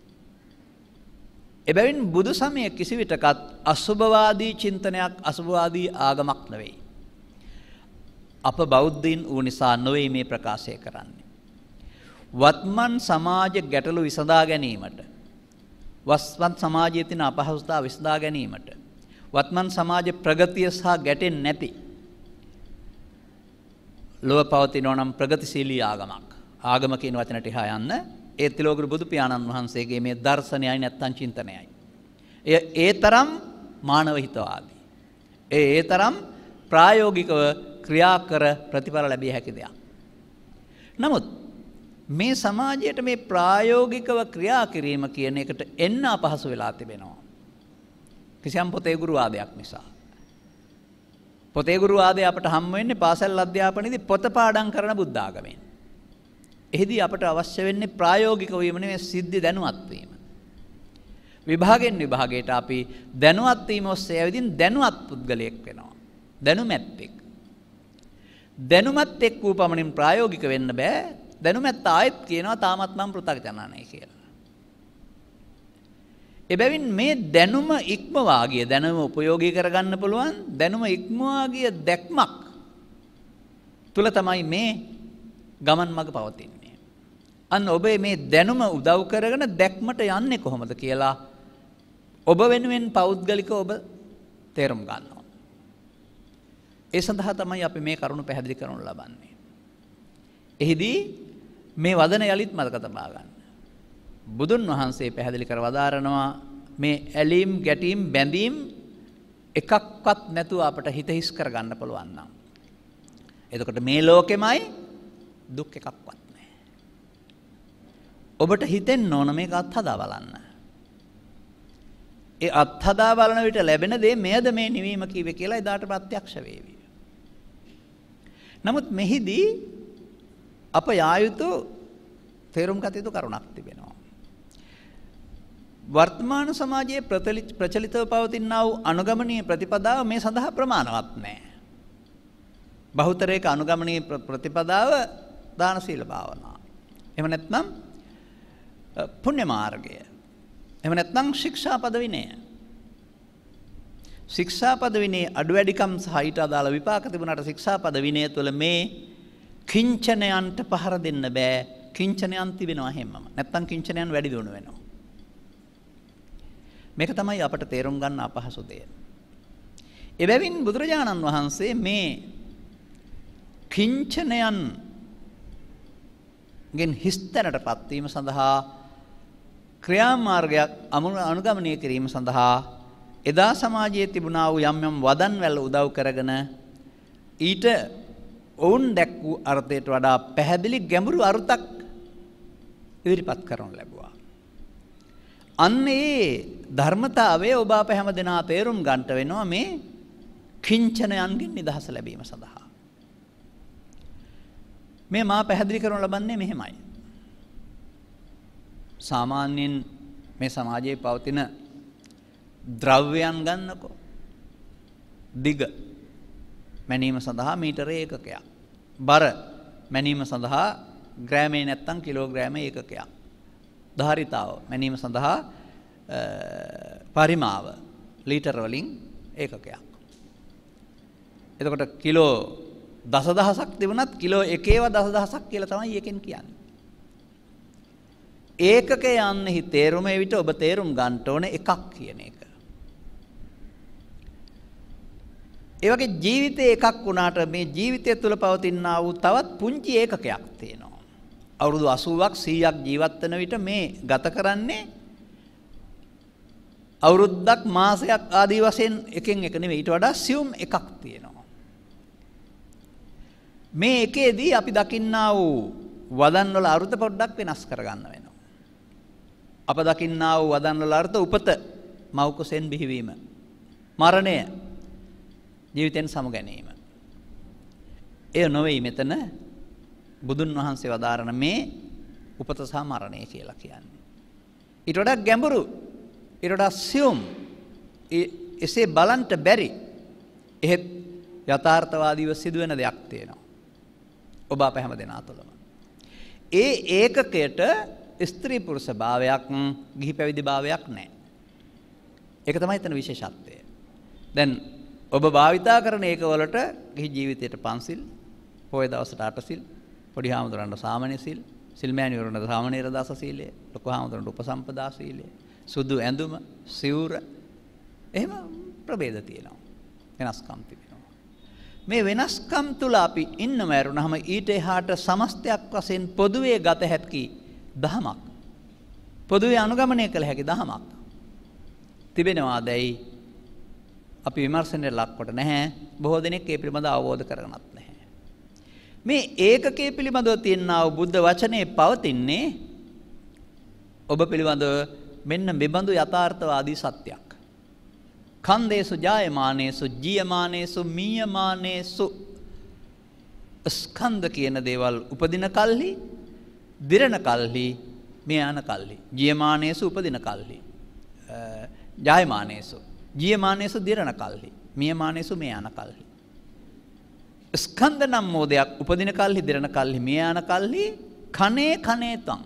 එබැවින් බුදු සමය කිසිවිටකත් අසුභවාදී චින්තනයක්, අසුභවාදී ආගමක් නෙවෙයි. අප බෞද්ධයින් වූ නිසා නොවේ මේ ප්‍රකාශය කරන්නේ. වත්මන් සමාජ ගැටලු විසඳා ගැනීමට, වස්වත් සමාජයේ තියෙන අපහසුතාව විසඳා ගැනීමට, වත්මන් සමාජ ප්‍රගතිය සහ ගැටෙන්නේ නැති ලෝක පවතිනවා නම් ප්‍රගතිශීලී ආගමක්. ආගම කියන වචනට එහා යන්න ඒ තිලෝගුරු බුදු පියාණන් වහන්සේගේ මේ දර්ශනයයි නැත්තම් චින්තනයයි. එය ඒ තරම් මානව හිතවාදී. ඒ ඒ තරම් ප්‍රායෝගිකව ක්‍රියා කර ප්‍රතිඵල ලැබිය හැකි දෙයක්. නමුත් මේ සමාජයට මේ ප්‍රායෝගිකව ක්‍රියා කිරීම කියන එකට එන්න අපහසු වෙලා තිබෙනවා. කිසියම් පොතේ ගුරු වාදයක් නිසා. පොතේ ගුරු වාදය අපට හම් වෙන්නේ පාසල් අධ්‍යාපනයේදී පොත පාඩම් කරන බුද්ධ ආගමෙන්. එහිදී අපට අවශ්‍ය වෙන්නේ ප්‍රායෝගික වීම නෙවෙයි, සිද්ධි දැනුවත් වීම. විභාගෙන් විභාගයට අපි දැනුවත් වීම ඔස්සේ ඇවිදින් දැනුවත් පුද්ගලයෙක් වෙනවා. දැනුමැත්තෙක්. දැනුමත් එක් වූ පමණින් ප්‍රායෝගික වෙන්න බෑ. දැනුමත් ආයෙත් කියනවා තාමත් මම පෘථග්ජනයි කියලා. එබැවින් මේ දැනුම ඉක්මවා ගිය, දැනුම උපයෝගී කරගන්න පුළුවන් දැනුම ඉක්මවා ගිය දැක්මක් තුල තමයි මේ ගමන් මඟ පවතින්නේ. අන්න ඔබේ මේ දැනුම උදව් කරගෙන දැක්මට යන්නේ කොහොමද කියලා ඔබ වෙනුවෙන් පෞද්ගලිකව ඔබ තේරුම් ගන්නවා. ඒ සඳහා තමයි අපි මේ කරුණ පැහැදිලි කරනු ලබන්නේ. එහිදී මේ වදන යලිත් මතක තබා ගන්න. බුදුන් වහන්සේ පැහැදිලි කර වදාරනවා මේ ඇලීම්, ගැටීම්, බැඳීම් එකක්වත් නැතුව අපට හිත හිස් කරගන්න පුළුවන් නම්. එතකොට මේ ලෝකෙමයි දුක් එකක්වත් නැහැ. ඔබට හිතෙන්න ඕන මේක අත්හදා බලන්න. ඒ අත්හදා බලන විට ලැබෙන දේ මෙයද මේ නිවීම කීවේ කියලා එදාට ප්‍රත්‍යක්ෂ වේවි. නමුත් මෙහිදී අප යා යුතු තේරුම් ගත යුතු කරුණක් තිබෙනවා. වර්තමාන සමාජයේ ප්‍රචලිතව පවතිනා වූ අනුගමනීය ප්‍රතිපදාව මේ සඳහා ප්‍රමාණවත් නැහැ. බහුතරයක අනුගමනීය ප්‍රතිපදාව දාන සීල භාවනා. එහෙම නැත්නම් පුණ්‍ය මාර්ගය. එහෙම නැත්නම් ශික්ෂාපද විනය. ශික්ෂාපද විනය අඩු වැඩිකම් සහ ඊට අදාළ විපාක තිබුණාට ශික්ෂාපද විනය තුළ මේ කිංචනයන්ට පහර දෙන්න බෑ. කිංචනයන් තිබෙනවා හැමම. නැත්නම් කිංචනයන් වැඩි දියුණු වෙනවා. මේක තමයි අපට තේරුම් ගන්න අපහසු දෙය. එබැවින් බුදුරජාණන් වහන්සේ මේ කිංචනයන් ගෙන් හිස්තැනටපත් වීම සඳහා ක්‍රියාමාර්ගයක් අනුගමනය කිරීම සඳහා එදා සමාජයේ තිබුණා වූ යම් යම් වදන් වැල් උදව් කරගෙන ඊට ඔවුන් දැක් වූ අර්ථයට වඩා පැහැදිලි ගැඹුරු අර්ථයක් ඉදිරිපත් කරනු ලැබුවා. අන්න ඒ ධර්මතාවය ඔබ අප හැම දෙනා තේරුම් ගන්නට වෙනවා මේ කිංචනයන්ගෙන් නිදහස ලැබීම සඳහා. මේ මා පැහැදිලි කරනු ලබන්නේ මෙහෙමයි. සාමාන්‍යයෙන් මේ සමාජයේ පවතින ද්‍රව්‍යයන් ගන්නකො. දිග මැනීම සඳහා මීටර ඒකකයක්. බර මැනීම සඳහා ග්‍රෑමේ නැත්තම් කිලෝග්‍රෑම ඒකකයක්. ධාරිතාව මැනීම සඳහා පරිමාව ලීටර වලින් ඒකකයක්. එතකොට කිලෝ දසදහසක් තිබුණත් කිලෝ එකේව දසදහසක් කියලා තමයි එකෙන් කියන්නේ. ඒකකේ යන්නේහි තේරුමේ විට ඔබ තේරුම් ගන්න ඕනේ එකක් කියන එක. ඒ වගේ ජීවිතේ එකක් වුණාට මේ ජීවිතය තුළ පවතිනා වූ තවත් පුංචි ඒකකයක් තියෙනවා. අවුරුදු අසූවක් සීයක් ජීවත් වෙන විට මේ ගත කරන්නේ අවුරුද්දක් මාසයක් ආදී වශයෙන් එකෙන් එක නෙවෙයි ඊට වඩා සියුම් එකක් තියෙනවා. මේ එකේදී අපි දකින්නා වූ වදන් වල අර්ථ පොඩ්ඩක් වෙනස් කරගන්න වෙනවා. අප දකින්නා වූ වදන් වල අර්ථ උපත, මව් කුසෙන් බිහිවීම, මරණය, ජීවිතෙන් සමු ගැනීම. එය නොවේ මෙතන බුදුන් වහන්සේ වදාරන මේ උපත සහ මරණය කියලා කියන්නේ. ඊට වඩා ගැඹුරු, ඊට වඩා සියුම්, එසේ බලන්ට බැරි එහෙත් යථාර්ථවාදීව සිදුවෙන දෙයක් තියෙනවා. ඔබ අප හැම දෙනා තුළම. ඒ ඒකකයට ස්ත්‍රී පුරුෂ භාවයක්, ගිහි පැවිදි භාවයක් නැහැ. ඒක තමයි එතන විශේෂත්වය. දැන් ඔබ භාවිතා කරන ඒකවලට ගිහි ජීවිතයට පන්සිල්, පොය දවසට අටසිල්, පොඩි හාමුදුරන්ට සාමණේර සිල්, සිල්මෑණිවරුන්ට සාමණේර දාස සීලය, ලොකු හාමුදුරන්ට උපසම්පදා සීලය, සුදු ඇඳුම, සිවුර, එහෙම ප්‍රභේද තියෙනවා. වෙනස්කම් තිබෙනවා. මේ වෙනස්කම් තුල අපි ඉන්නම ඇරුණාම ඊට එහාට සමස්තයක් වශයෙන් පොදුවේ ගත හැකි දහමක්, පොදුවේ අනුගමනය කළ හැකි දහමක් තිබෙනවාදැයි අපි විමර්ශනයට ලක්කොට නැහැ. බොහෝ දෙනෙක් ඒ පිළිබඳව අවබෝධ කරගන්නත් නැහැ. මේ ඒකකයේ පිළිබඳව තියෙනා වූ බුද්ධ වචනේ පවතින්නේ ඔබ පිළිබඳව මෙන්න මෙබඳු යථාර්ථවාදී සත්‍යයක්. කන්දේසු ජායමානේසු ජීයමානේසු මීයමානේසු ස්කන්ධ කියන දේවල් උපදින කල්හි, දිරණ කල්හි, මේ යන කල්හි. ජීයමානේසු උපදින කල්හි, ජායමානේසු ජීයමානේසු දිරණ කල්හි, මීයමානේසු මේ යන කල්හි. ස්කන්ධ නම් මොදයක් උපදින කල්හි, දිරණ කල්හි, මේ යන කල්හි කනේ කනේ තං.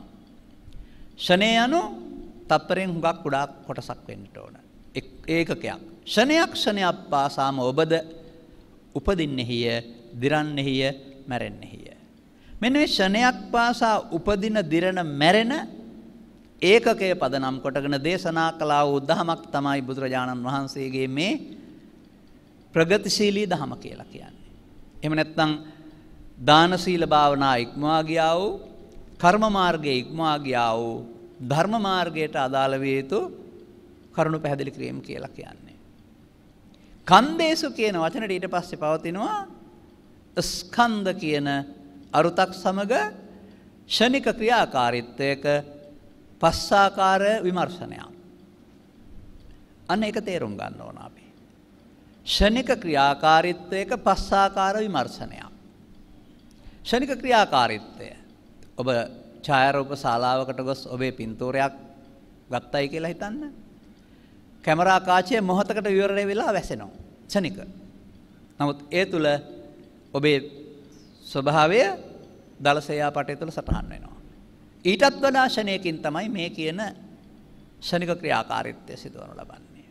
ෂනේ යනු තත්පරෙන් හුඟක් කුඩා කොටසක් වෙන්න ඕන. ඒකකයක්. ෂණයක් ෂණයක් පාසාම ඔබද උපදින්නෙහිය, දිරන්නෙහිය, මැරෙන්නෙහිය. මෙන්න මේ ෂණයක් පාසා උපදින, දිරණ, මැරෙන ඒකකයේ පදනම් කොටගෙන දේශනා කළා වූ දහමක් තමයි බුදුරජාණන් වහන්සේගේ මේ ප්‍රගතිශීලී දහම කියලා කියන්නේ. එහෙම නැත්නම් දාන සීල භාවනා ඉක්මවා ගියා වූ, කර්ම මාර්ගයේ ඉක්මවා ගියා වූ, ධර්ම මාර්ගයට අදාළ වේ යුතු කරුණු පැහැදිලි කිරීම කියලා කියන්නේ. කන්දේසු කියන වචනට ඊට පස්සේ පවතිනවා ස්කන්ධ කියන අරුතක් සමග ෂණික ක්‍රියාකාරීත්වයක පස්සාකාර විමර්ශනයක්. අන්න ඒක තේරුම් ගන්න ඕන අපි. ෂණික ක්‍රියාකාරීත්වයක පස්සාකාර විමර්ශනයක්. ෂණික ක්‍රියාකාරීත්වය. ඔබ ඡායාරූප ශාලාවකට ගොස් ඔබේ පින්තූරයක් ගත්තයි කියලා හිතන්න. කැමරා කාචය මොහොතකට විවරණය වෙලා වැසෙනවා. ක්ෂණික. නමුත් ඒ තුල ඔබේ ස්වභාවය දලසයා පටය තුල සටහන් වෙනවා. ඊටත් වඩා ක්ෂණයකින් තමයි මේ කියන ක්ෂණික ක්‍රියාකාරීත්වය සිදුවනු ලබන්නේ.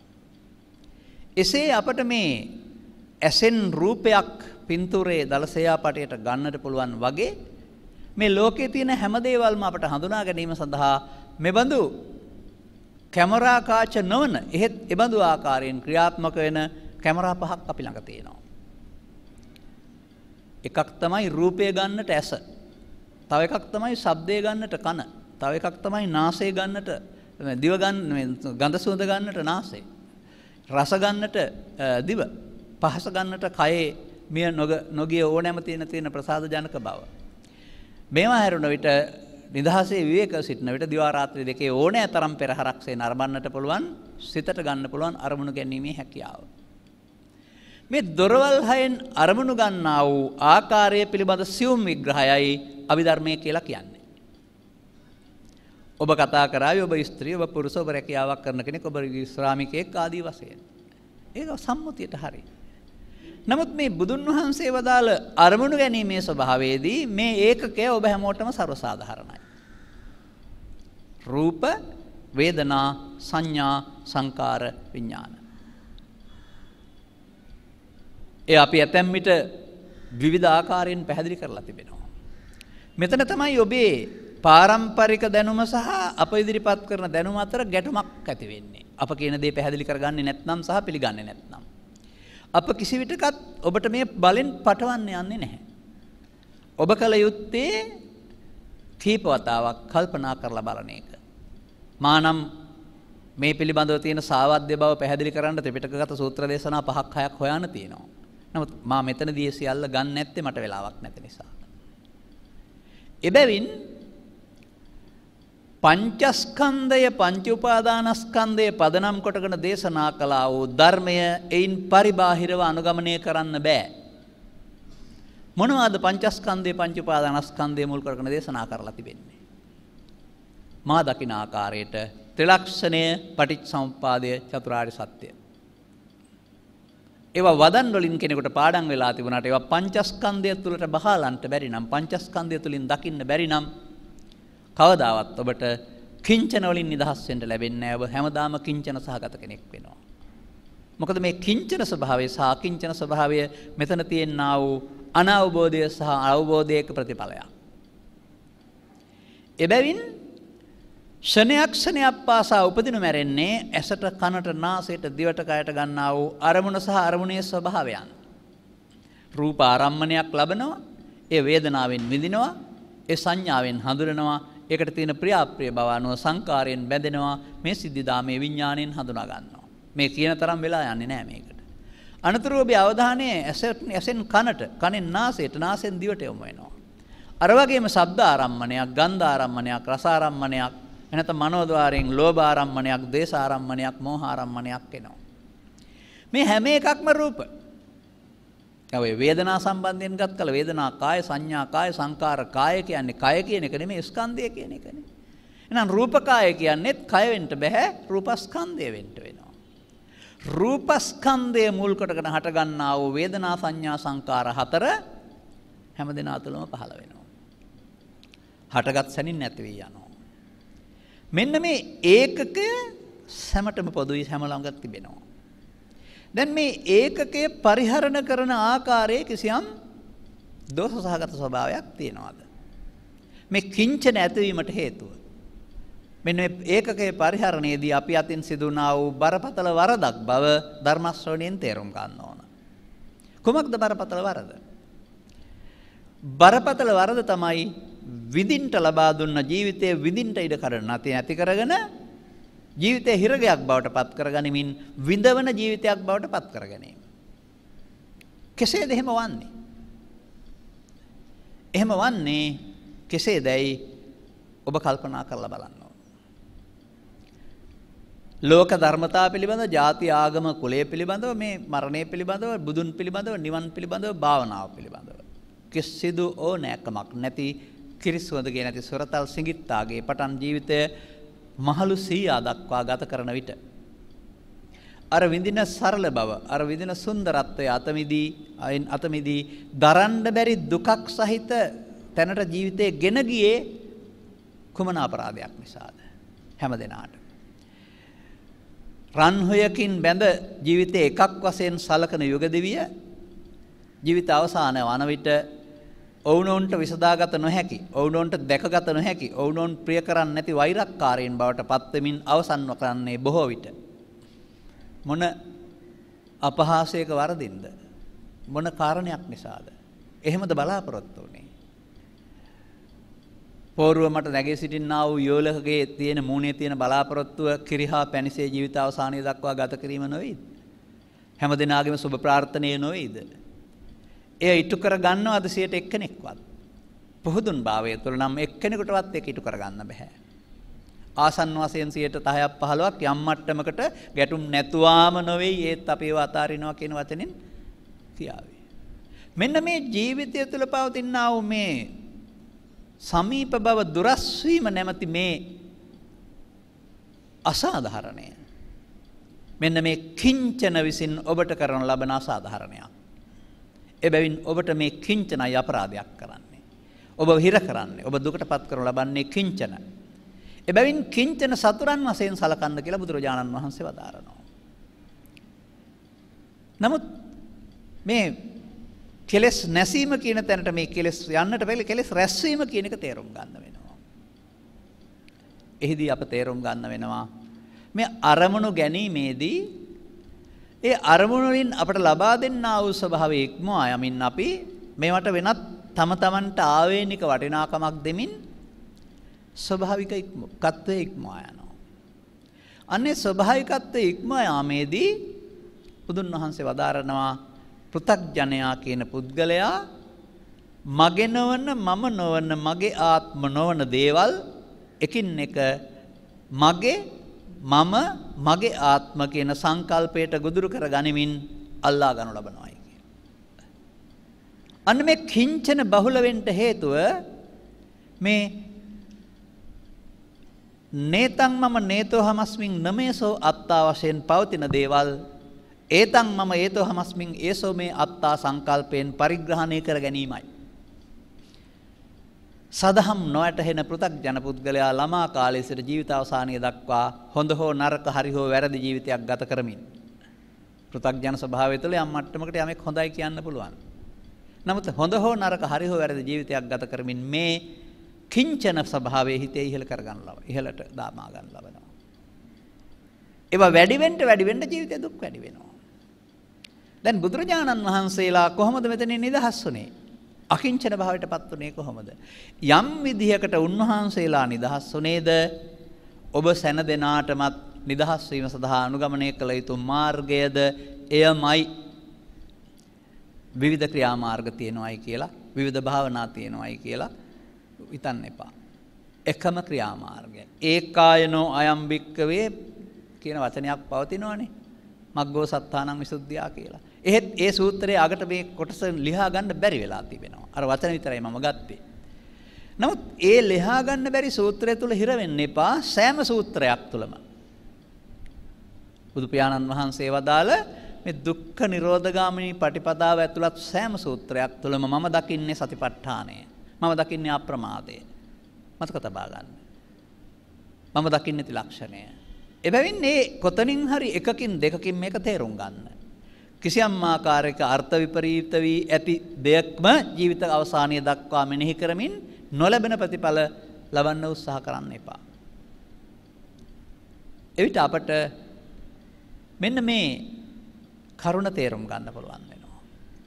එසේ අපට මේ ඇසෙන් රූපයක් පින්තූරයේ දලසයා පටයට ගන්නට පුළුවන් වගේ මේ ලෝකයේ තියෙන හැම දේවල්ම අපට හඳුනා ගැනීම සඳහා මෙබඳු කැමරා කාච නොවන, එහෙත් එබඳු ආකාරයෙන් ක්‍රියාත්මක වෙන කැමරා පහක් අපි ළඟ තියෙනවා. එකක් තමයි රූපය ගන්නට ඇස. තව එකක් තමයි ශබ්දය ගන්නට කන. තව එකක් තමයි නාසය ගන්නට, දිව ගන්න, ගඳ සුවඳ ගන්නට නාසය. රස ගන්නට දිව. පහස ගන්නට කයේ මිය නොගිය ඕනෑම තියෙන තියෙන ප්‍රසාද ජනක බව. මේවා හැරුණ විට නිදහසේ විවේක සිටින විට දිවා රාත්‍රී දෙකේ ඕනෑ තරම් පෙරහරක්සේ නරඹන්නට පුළුවන්, සිතට ගන්න පුළුවන් අරමුණු ගැනීමේ හැකියාව. මේ දොරවල් හයෙන් අරමුණු ගන්නා වූ ආකාරය පිළිබඳ සියුම් විග්‍රහයයි අභිධර්මය කියලා කියන්නේ. ඔබ කතා කරાવી, ඔබ ස්ත්‍රී, ඔබ පුරුෂ, ඔබ රැකියාවක් කරන කෙනෙක්, ඔබ ශ්‍රාමිකයෙක් ආදී වශයෙන්. ඒක සම්මුතියට හරි. නමුත් මේ බුදුන් වහන්සේ වදාළ අරමුණු ගැනීමේ ස්වභාවයේදී මේ ඒකකය ඔබ හැමෝටම සර්වසාධාරණයි. රූප, වේදනා, සංඥා, සංකාර, විඥාන. ඒ අපි ඇතැම් විට විවිධ ආකාරයෙන් පැහැදිලි කරලා තිබෙනවා. මෙතන තමයි ඔබේ පාරම්පරික දැනුම සහ අප ඉදිරිපත් කරන දැනුම අතර ගැටුමක් ඇති වෙන්නේ. අප කියන දේ පැහැදිලි කරගන්නේ නැත්නම් සහ පිළිගන්නේ නැත්නම්. අප කිසි විටකත් ඔබට මේ බලෙන් පටවන්න යන්නේ නැහැ. ඔබ කල යුත්තේ කීප වතාවක් කල්පනා කරලා බලන එක. මානම් මේ පිළිබඳව තියෙන සාවද්‍ය බව පැහැදිලි කරන්න ත්‍රිපිටකගත සූත්‍ර දේශනා පහක් හයක් හොයන්න තියෙනවා. නමුත් මා මෙතනදී සියල්ල ගන්න නැත්තේ මට වෙලාවක් නැති නිසා. එබැවින් පංචස්කන්ධය පංච උපාදානස්කන්ධය පදනම් කොටගෙන දේශනා කළා වූ ධර්මය එයින් පරිබාහිරව අනුගමනය කරන්න බෑ. මොනවාද පංචස්කන්ධය පංච උපාදානස්කන්ධය මුල් කරගෙන දේශනා කරලා තිබෙන්නේ? මා දකින ආකාරයට ත්‍රිලක්ෂණය, පටිච්චසමුප්පාදය, චතුරාර්ය සත්‍ය. ඒවා වදන් වලින් කෙනෙකුට පාඩම් වෙලා තිබුණාට ඒවා පංචස්කන්ධය තුළට බහලන්ට බැරි නම්, පංචස්කන්ධය තුලින් දකින්න බැරි නම් කවදාවත් ඔබට කිංචන වලින් නිදහස් වෙන්න ලැබෙන්නේ නැහැ. ඔබ හැමදාම කිංචන සහගත කෙනෙක් වෙනවා. මොකද මේ කිංචන ස්වභාවය සහ අකිංචන ස්වභාවය මෙතන තියෙනා වූ අනවබෝධය සහ අවබෝධයක ප්‍රතිඵලයක්. එබැවින් ක්ෂණයක් ක්ෂණයක් පාසා උපදිනු මැරෙන්නේ ඇසට, කනට, නාසයට, දිවට, කයට ගන්නා වූ අරමුණ සහ අරමුණේ ස්වභාවයන්. රූප ආරම්මණයක් ලබනවා, ඒ වේදනාවෙන් විඳිනවා, ඒ සංඥාවෙන් හඳුනනවා, ඒකට තියෙන ප්‍රිය අප්‍රිය බව අනුව සංකාරයෙන් බැඳෙනවා, මේ සිද්ධාමයේ විඥාණයෙන් හඳුනා ගන්නවා. මේ කියන තරම් වෙලා යන්නේ නැහැ මේකට. අනතුරුව ඔබේ අවධානය ඇසෙන් කනට, කනෙන් නාසයට, නාසයෙන් දිවට යොමු වෙනවා. අර වගේම ශබ්ද ආරම්මණයක්, ගන්ධ ආරම්මණයක්, රස ආරම්මණයක්, එනත මනෝද්වාරයෙන් ලෝභ ආරම්මණයක්, දේශ ආරම්මණයක්, මෝහ ආරම්මණයක් එනවා. මේ හැම එකක්ම රූප. ඔය වේදනා සම්බන්ධයෙන් ගත් කල වේදනා කාය, සංඥා කාය, සංකාර කාය කියන්නේ කය කියන එක නෙමෙයි, ස්කන්ධය කියන එකනේ. එහෙනම් රූප කාය කියන්නේත් කය වෙන්න බෑ, රූපස්කන්ධය වෙන්න වෙනවා. රූපස්කන්ධය මුල් කොටගෙන හට ගන්නා වූ වේදනා, සංඥා, සංකාර හතර හැම දින අතුලම පහළ වෙනවා. හටගත් සැනින් නැති වී යනවා. මෙන්න මේ ඒකකය සැමටම පොදුයි, හැම ළඟ තිබෙනවා. දැන් මේ ඒකකය පරිහරණය කරන ආකාරයේ කිසියම් දෝෂ සහගත ස්වභාවයක් තියනවාද? මේ කිංචන ඇතිවීමට හේතුව මෙන්න මේ ඒකකයේ පරිහරණයේදී අපි අතින් සිදුනා වූ බරපතල වරදක් බව ධර්ම ශ්‍රවණයෙන් තේරුම් ගන්න ඕන. කුමක්ද බරපතල වරද? බරපතල වරද තමයි විඳින්ට ලබා දුන්න ජීවිතයේ විඳින්ට ඉඩ කඩ නැති නැති කරගෙන ජීවිතය හිරගයක් බවට පත් කරගනිමින් විඳවන ජීවිතයක් බවට පත් කරගැනීම. කෙසේද එහෙම වන්නේ? එහෙම වන්නේ කෙසේදයි ඔබ කල්පනා කරලා බලන්න ඕන. ලෝක ධර්මතා පිළිබඳව, ಜಾති ආගම කුලය පිළිබඳව, මේ මරණය පිළිබඳව, බුදුන් පිළිබඳව, නිවන් පිළිබඳව, භාවනාව පිළිබඳව කිසිදු ඕනෑකමක් නැති කිරිසුවඳගේ නැති සොරතල් සිඟිත්තාගේ පටන් ජීවිතය මහලු සීයා දක්වා ගත කරන විට අර විඳින සරල බව, අර විඳින සුන්දරත්වය අතමිදී අයින් අතමිදී දරන්න බැරි දුකක් සහිත තැනට ජීවිතේ ගෙන ගියේ කුමන අපරාධයක් නිසාද? හැම දිනාට රන් හොයකින් බැඳ ජීවිතේ එකක් වශයෙන් සලකන යුග දෙවිය ජීවිත අවසාන වන විට ඔවුනොන්ට විසදාගත නොහැකි, ඔවුනොන්ට දැකගත නොහැකි, ඔවුනොන් ප්‍රිය කරන්නේ නැති වෛරක්කාරයන් බවට පත් වෙමින් අවසන් කරන්නේ බොහෝ විට මොන අපහාසයක වරදින්ද? මොන කාරණයක් නිසාද? එහෙමද බලාපොරොත්තු වෙන්නේ? පෝරුව මට නැගී සිටින්නා වූ යෝලකගේ තියෙන මූණේ තියෙන බලාපොරොත්තුව කිරිහා පැනිසේ ජීවිත අවසානය දක්වා ගත කිරීම නොවේද? හැම දිනාගේම සුබ ප්‍රාර්ථනාව නොවේද? එය ඉටු කර ගන්නවද සියයට එක්කෙනෙක්වත්? පුහුදුන් භාවය තුළ නම් එක්කෙනෙකුටවත් ඒක ඉටු කර ගන්න බෑ. ආසන්න වශයෙන් සියයට දහයක් පහළොවක් යම් මට්ටමකට ගැටුම් නැතුවාම නොවේ, ඒත් අපි ඒව අතාරිනවා කියන වචනෙන් කියාවේ. මෙන්න මේ ජීවිතය තුළ පවතිනා වූ මේ සමීප බව දුරස් වීම නැමැති මේ අසාධාරණය මෙන්න මේ කිංචන විසින් ඔබට කරන ලබන අසාධාරණයක්. එබැවින් ඔබට මේ කිංචනයි අපරාධයක් කරන්නේ. ඔබ හිර කරන්නේ, ඔබ දුකටපත් කරනු ලබන්නේ කිංචන. එබැවින් කිංචන සතුරන් වශයෙන් සලකන්න කියලා බුදුරජාණන් වහන්සේ වදාරනවා. නමුත් මේ කෙලස් නැසීම කියන තැනට මේ කෙලස් යන්නට වෙල කෙලස් රැස්වීම කියන එක තේරුම් ගන්න වෙනවා. එහිදී අප තේරුම් ගන්න වෙනවා මේ අරමුණු ගැනීමේදී ඒ අරමුණු වලින් අපට ලබා දෙන්නා වූ ස්වභාවය ඉක්මවා යමින් අපි මේවට වෙනත් තම තමන්ට ආවේනික වටිනාකමක් දෙමින් ස්වභාවික ඉක්මකත්වයේ ඉක්මවා යනවා. අන්නේ ස්වභාවිකත්වයේ ඉක්මවා යාමේදී බුදුන් වහන්සේ වදාරනවා පෘථග්ජනයා කියන පුද්ගලයා මගේ නොවන මම නොවන මගේ ආත්ම නොවන දේවල් එකින් එක මගේ මම මගේ ආත්ම කියන සංකල්පයට ගොදුරු කර ගනිමින් අල්ලා ගනු ලබනවායි කියන. අන්න මේ කිංචන බහුල වෙන්න හේතුව මේ නේතං මම නේතෝ හමස්මින් නමේසෝ අත්තා වශයෙන් පවතින දේවල් ඒතං මම ඒතෝ හමස්මින් ඒසෝ මේ අත්තා සංකල්පයෙන් පරිග්‍රහණය කර ගැනීමයි. සදහම් නොඇටහෙන පෘථග්ජන පුද්ගලයා ළමා කාලයේ සිට ජීවිත අවසානය දක්වා හොඳ හෝ නරක හරි හෝ වැරදි ජීවිතයක් ගත කරමින් පෘථග්ජන ස්වභාවය තුළ යම් මට්ටමකට යමෙක් හොඳයි කියන්න පුළුවන්. නමුත් හොඳ හෝ නරක හරි හෝ වැරදි ජීවිතයක් ගත කරමින් මේ කිංචන ස්වභාවයේ හිතේ ඉහළ කර ගන්න ලබ ඉහළට දාමා ගන්න ලබනවා. ඒවා වැඩි වෙන්න වැඩි වෙන්න ජීවිතේ දුක් වැඩි වෙනවා. දැන් බුදුරජාණන් වහන්සේලා කොහොමද මෙතනින් නිදහස් වුනේ? අකිංචන භාවයටපත් උනේ කොහොමද? යම් විදිහකට උන්වහන්සේලා නිදහස් වුනේද ඔබ සැන දෙනාටමත් නිදහස් වීම සඳහා අනුගමනය කළ යුතු මාර්ගයද එයමයි. විවිධ ක්‍රියාමාර්ග තියෙනවායි කියලා විවිධ භාවනා තියෙනවායි කියලා හිතන්න එපා. එකම ක්‍රියාමාර්ගය. ඒකායනෝ අයම් භික්කවේ කියන වචනයක් පවතිනවනේ. මග්ගෝ සත්තානං විසුද්ධියා කියලා. එහෙත් ඒ සූත්‍රයේ අගට මේ කොටස ලියා ගන්න බැරි වෙලා තිබෙනවා. අර වචන විතරයි මම ගත්තේ. නමුත් ඒ ලියා ගන්න බැරි සූත්‍රය තුල හිර වෙන්න එපා සෑම සූත්‍රයක් තුලම. බුදු පියාණන් වහන්සේ වදාළ මේ දුක්ඛ නිරෝධගාමිනී පටිපදාව ඇතුළත් සෑම සූත්‍රයක් තුලම මම දකින්නේ සතිපට්ඨානය. මම දකින්නේ අප්‍රමාදය. මතක තබා ගන්න. මම දකින්නේ ත්‍රිලක්ෂණය. එබැවින් මේ කොතනින් හරි එකකින් දෙකකින් මේක තේරුම් ගන්න. කිසියම් ආකාරයක අර්ථ විපරීත වී ඇති දෙයක්ම ජීවිත අවසානයේ දක්වා මෙනෙහි කරමින් නොලැබෙන ප්‍රතිඵල ලබන්න උත්සාහ කරන්න එපා. එවිට අපට මෙන්න මේ කරුණ තේරුම් ගන්න පුළුවන් වෙනවා.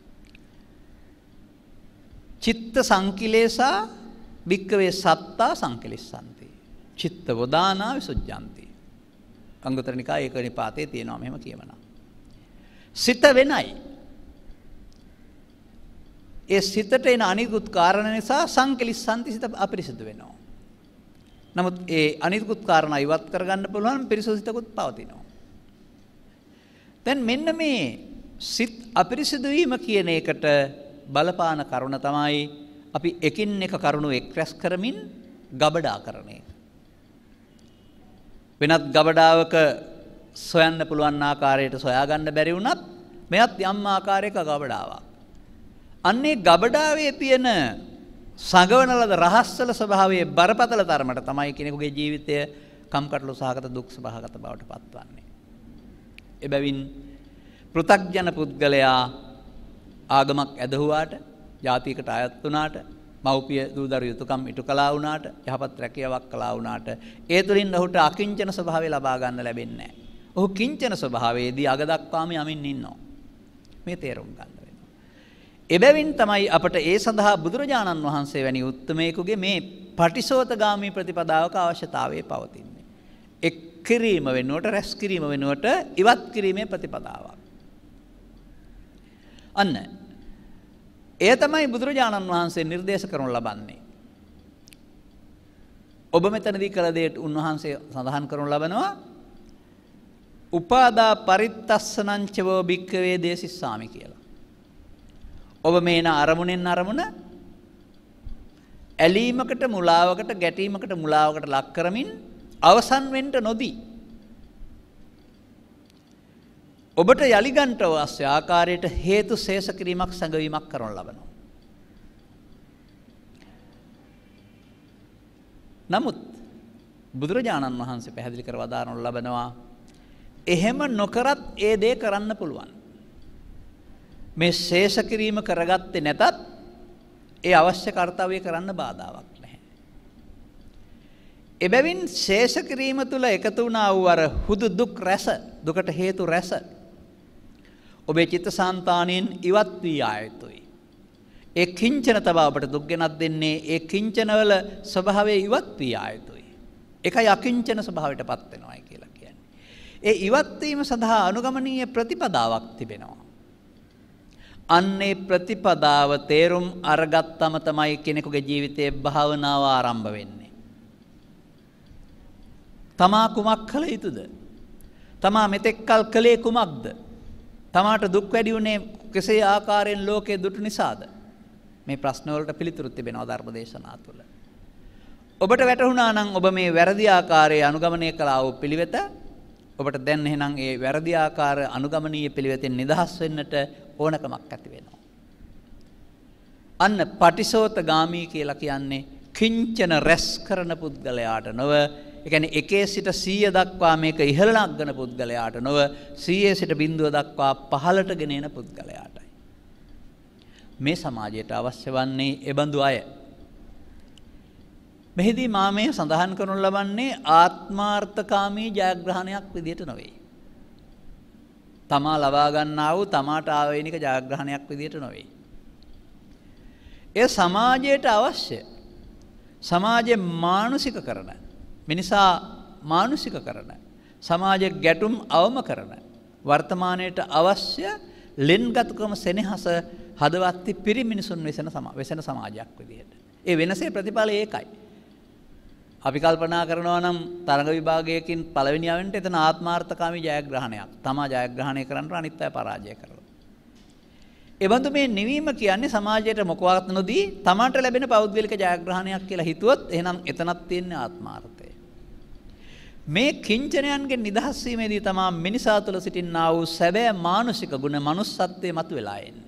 චිත්ත සංකිලේසා භික්කවේ සත්තා සංකිලිස්සanti. චිත්ත වදානා විසුද්ධාන්ති. අංගුත්තර නිකායේ ඒක නිපාතේ තියෙනවා මෙහෙම කියවනවා. සිත වෙනයි. ඒ සිතට එන අනිකුත් කාරණ නිසා සංකලිස්සanti සිත අපිරිසිදු වෙනවා. නමුත් ඒ අනිකුත් කාරණා ඉවත් කරගන්න පුළුවන් පිරිසුදු සිතකුත් පවතිනවා. දැන් මෙන්න මේ සිත් අපිරිසිදු වීම කියන එකට බලපාන කරුණ තමයි අපි එකින් එක කරුණු එක්රැස් කරමින් ගබඩා කරන එක. වෙනත් ගබඩාවක සොයන්න පුළුවන් ආකාරයට සොයා ගන්න බැරි වුණත් මෙයත් යම් ආකාරයක ගබඩාවක්. අන්නේ ගබඩාවේ තියෙන සංගවන ලද රහස්වල ස්වභාවයේ බරපතල තරමට තමයි කෙනෙකුගේ ජීවිතය කම්කටොළු සහගත දුක් සහගත බවට පත්වන්නේ. එබැවින් පෘථග්ජන පුද්ගලයා ආගමක් ඇදහුවාට, ජාතියකට අයත් වුණාට, මව්පිය දූ දරු යුතුයකම් ඉටු කළා වුණාට, යහපත් රැකියාවක් කළා වුණාට, ඒ තුලින් ඔහුට අකිංචන ස්වභාවය ලබා ගන්න ලැබෙන්නේ නැහැ. ඔහු කිංචන ස්වභාවයේදී අග දක්වාම යමින් ඉන්නවා. මේ තේරුම් ගන්න වෙනවා. එබැවින් තමයි අපට ඒ සඳහා බුදුරජාණන් වහන්සේ වැනි උත්තමයෙකුගේ මේ පටිසෝතගාමී ප්‍රතිපදාවක අවශ්‍යතාවය පවතින්නේ. එක් කිරීම වෙනුවට රැස් කිරීම වෙනුවට ඉවත් කිරීමේ ප්‍රතිපදාවක්. අන්න එය තමයි බුදුරජාණන් වහන්සේ නිර්දේශ කරනු ලබන්නේ. ඔබ මෙතනදී කළ දෙයට උන්වහන්සේ සඳහන් කරනු ලබනවා උපාදා පරිත්තස්සනංචවෝ භික්ඛවේ දේසිස්සාමි කියලා. ඔබ මේන අරමුණෙන් අරමුණ ඇලීමකට මුලාවකට ගැටීමකට මුලාවකට ලක් කරමින් අවසන් වෙන්න නොදී ඔබට යලි ගන්නට අවශ්‍ය ආකාරයට හේතු ශේෂ කිරීමක් සංගවීමක් කරනු ලබනවා. නමුත් බුදුරජාණන් වහන්සේ පැහැදිලි කර වදාරනු ලබනවා එහෙම නොකරත් ඒ දේ කරන්න පුළුවන්. මේ ශේෂ කිරීම කරගත්තේ නැතත් ඒ අවශ්‍ය කාර්යය කරන්න බාධාවක් නැහැ. එබැවින් ශේෂ කිරීම තුළ එකතු වුණා වූ අර හුදු දුක් රැස, දුකට හේතු රැස ඔබේ චිත්තසංතානයෙන් ඉවත් වී ආයතුයි. ඒ කිංචන තව අපට දුක් ගෙනත් දෙන්නේ ඒ කිංචනවල ස්වභාවය ඉවත් වී ආයතුයි. ඒකයි අකිංචන ස්වභාවයටපත් වෙනවායි කියලා කියන්නේ. ඒ ඉවත් වීම සඳහා අනුගමනීය ප්‍රතිපදාවක් තිබෙනවා. අන්නේ ප්‍රතිපදාව තේරුම් අරගත්තම තමයි කෙනෙකුගේ ජීවිතයේ භාවනාව ආරම්භ වෙන්නේ. තමා කුමක් කළ යුතුද? තමා මෙතෙක්කල් කළේ කුමක්ද? තමාට දුක් වැඩි වුණේ කෙසේ ආකාරයෙන් ලෝකයේ දුටු නිසාද? මේ ප්‍රශ්න වලට පිළිතුරු තිබෙනවා ධර්ම දේශනා තුළ. ඔබට වැටහුණා නම් ඔබ මේ වැරදි ආකාරයේ අනුගමනය කළා වූ පිළිවෙත ඔබට දැන් එහෙනම් ඒ වැරදි ආකාර අනුගමනීය පිළිවෙතෙන් නිදහස් වෙන්නට ඕනකමක් ඇති වෙනවා. අන්න පටිසෝතගාමී කියලා කියන්නේ කිංචන රැස් කරන පුද්ගලයාට නොව, ඒ කියන්නේ එකේ සිට සීය දක්වා මේක ඉහළ නගන පුද්ගලයාට නොව, සීයේ සිට බිඳුව දක්වා පහළට ගෙන එන පුද්ගලයාටයි. මේ සමාජයට අවශ්‍ය වන්නේ එබඳු අය. මෙහිදී මා මේ සඳහන් කරනු ලබන්නේ ආත්මාර්ථකාමී ජයග්‍රහණයක් විදියට නොවේ. තමා ලබා ගන්නා වූ තමාට ආවේනික ජයග්‍රහණයක් විදියට නොවේ. ඒ සමාජයට අවශ්‍ය සමාජයේ මානසික කරන, මිනිසා මානසික කරන, සමාජයේ ගැටුම් අවම කරන, වර්තමානයේට අවශ්‍ය ලෙන්ගත්කම සෙනෙහස හදවත්ති පිරි මිනිසුන් වෙසෙන වෙසෙන සමාජයක් විදියට. ඒ වෙනසේ ප්‍රතිඵලය ඒකයි. අපි කල්පනා කරනවා නම් තරඟ විභාගයකින් පළවෙනි යවෙන්ට එතන ආත්මාර්ථකාමී ජයග්‍රහණයක්. තමා ජයග්‍රහණය කරන්න අනිත් අය පරාජය කරනවා. ඒ බඳු මේ නිවීම කියන්නේ සමාජයට මොකවත් නොදී තමාට ලැබෙන පෞද්ගලික ජයග්‍රහණයක් කියලා හිතුවොත් එහෙනම් එතනක් තියෙන ආත්මාර්ථය. මේ කිංචනයන්ගෙන් නිදහස් වීමේදී තමා මිනිසා තුළ සිටිනා වූ සැබෑ මානසික ගුණ මනුස්සත්වයේ මතුවලා එන්නේ.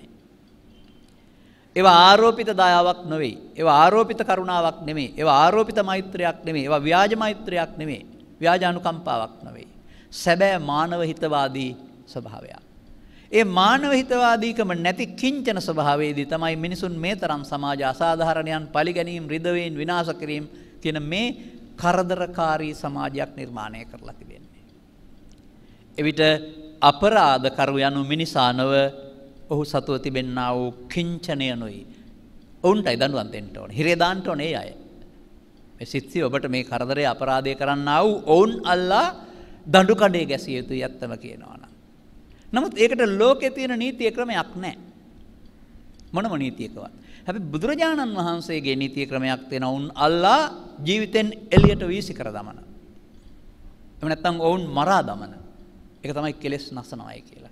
ඒවා ආරෝපිත දයාවක් නෙවෙයි. ඒවා ආරෝපිත කරුණාවක් නෙමෙයි. ඒවා ආරෝපිත මෛත්‍රියක් නෙමෙයි. ඒවා ව්‍යාජ මෛත්‍රියක් නෙමෙයි. ව්‍යාජ අනුකම්පාවක් නෙවෙයි. සැබෑ මානව හිතවාදී ස්වභාවයක්. ඒ මානව හිතවාදීකම නැති කිංචන ස්වභාවයේදී තමයි මිනිසුන් මේ තරම් සමාජ අසාධාරණයන් පරිගැනීම්, රිදවීම්, විනාශ කිරීම කියන මේ කරදරකාරී සමාජයක් නිර්මාණය කරලා තිබෙන්නේ. එවිට අපරාධ කරු යනු මිනිසා නොව ඔහු සතුව තිබෙන්නා වූ කිංචනයනුයි. ඔවුන්ටයි දඬුවම් දෙන්න ඕනේ. හිරේ දාන්න ඕනේ ඒ අය. මේ සිත්සි ඔබට මේ කරදරේ අපරාධය කරන්නා වූ ඔවුන් අල්ලා දඬු කඩේ ගැසිය යුතුයි ඇත්තම කියනවා නම්. නමුත් ඒකට ලෝකේ තියෙන නීතිය ක්‍රමයක් නැහැ. මොනම නීතියකවත්. හැබැයි බුදුරජාණන් වහන්සේගේ නීතිය ක්‍රමයක් තියෙනවා. ඔවුන් අල්ලා ජීවිතෙන් එළියට වීසි කර දමන. එහෙම නැත්නම් ඔවුන් මරා දමන. ඒක තමයි කෙලෙස් නසනවායි කියලා.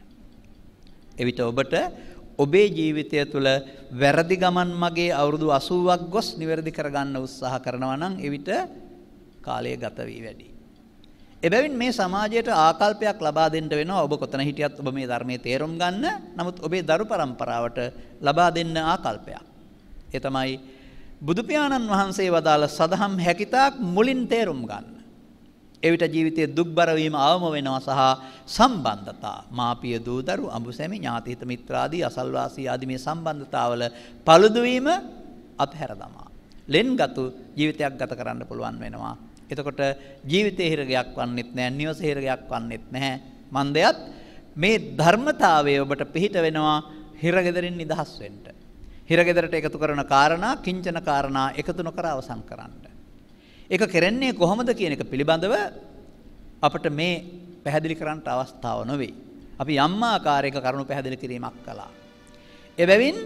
එවිට ඔබට ඔබේ ජීවිතය තුළ වැරදි ගමන් මගේ අවුරුදු අසූවක් ගොස් නිවැරදි කරගන්න උත්සාහ කරනවා නම් එවිට කාලය ගත වී වැඩි. එබැවින් මේ සමාජයට ආකල්පයක් ලබා දෙන්න වෙනවා. ඔබ කොතන හිටියත් ඔබ මේ ධර්මයේ තේරුම් ගන්න. නමුත් ඔබේ දරු පරම්පරාවට ලබා දෙන්න ආකල්පයක්. ඒ තමයි බුදු පියාණන් වහන්සේ වදාළ සදහම් හැකිතාක් මුලින් තේරුම් ගන්න. එවිට ජීවිතයේ දුක්බර වීම අවම වෙනවා සහ සම්බන්ධතා මාපිය දූ දරු අඹුසැමි ඥාතිහිත මිත්‍රාදී අසල්වාසී ආදී මේ සම්බන්ධතාවල පළුදු වීම අත්හැර දමා ලෙන්ගතු ජීවිතයක් ගත කරන්න පුළුවන් වෙනවා. එතකොට ජීවිතේ හිරගයක් වන්නෙත් නැහැ, නිවස හිරගයක් වන්නෙත් නැහැ. මන්දයත් මේ ධර්මතාවය ඔබට පිහිට වෙනවා හිරගෙදරින් නිදහස් වෙන්න. හිරගෙදරට එකතු කරන කාරණා, කිංචන කාරණා එකතු නොකර අවසන් කරන්න. ඒක කරන්නේ කොහොමද කියන එක පිළිබඳව අපිට මේ පැහැදිලි කරන්න අවස්ථාව නොවේ. අපි යම් ආකාරයක කරුණු පැහැදිලි කිරීමක් කළා. එබැවින්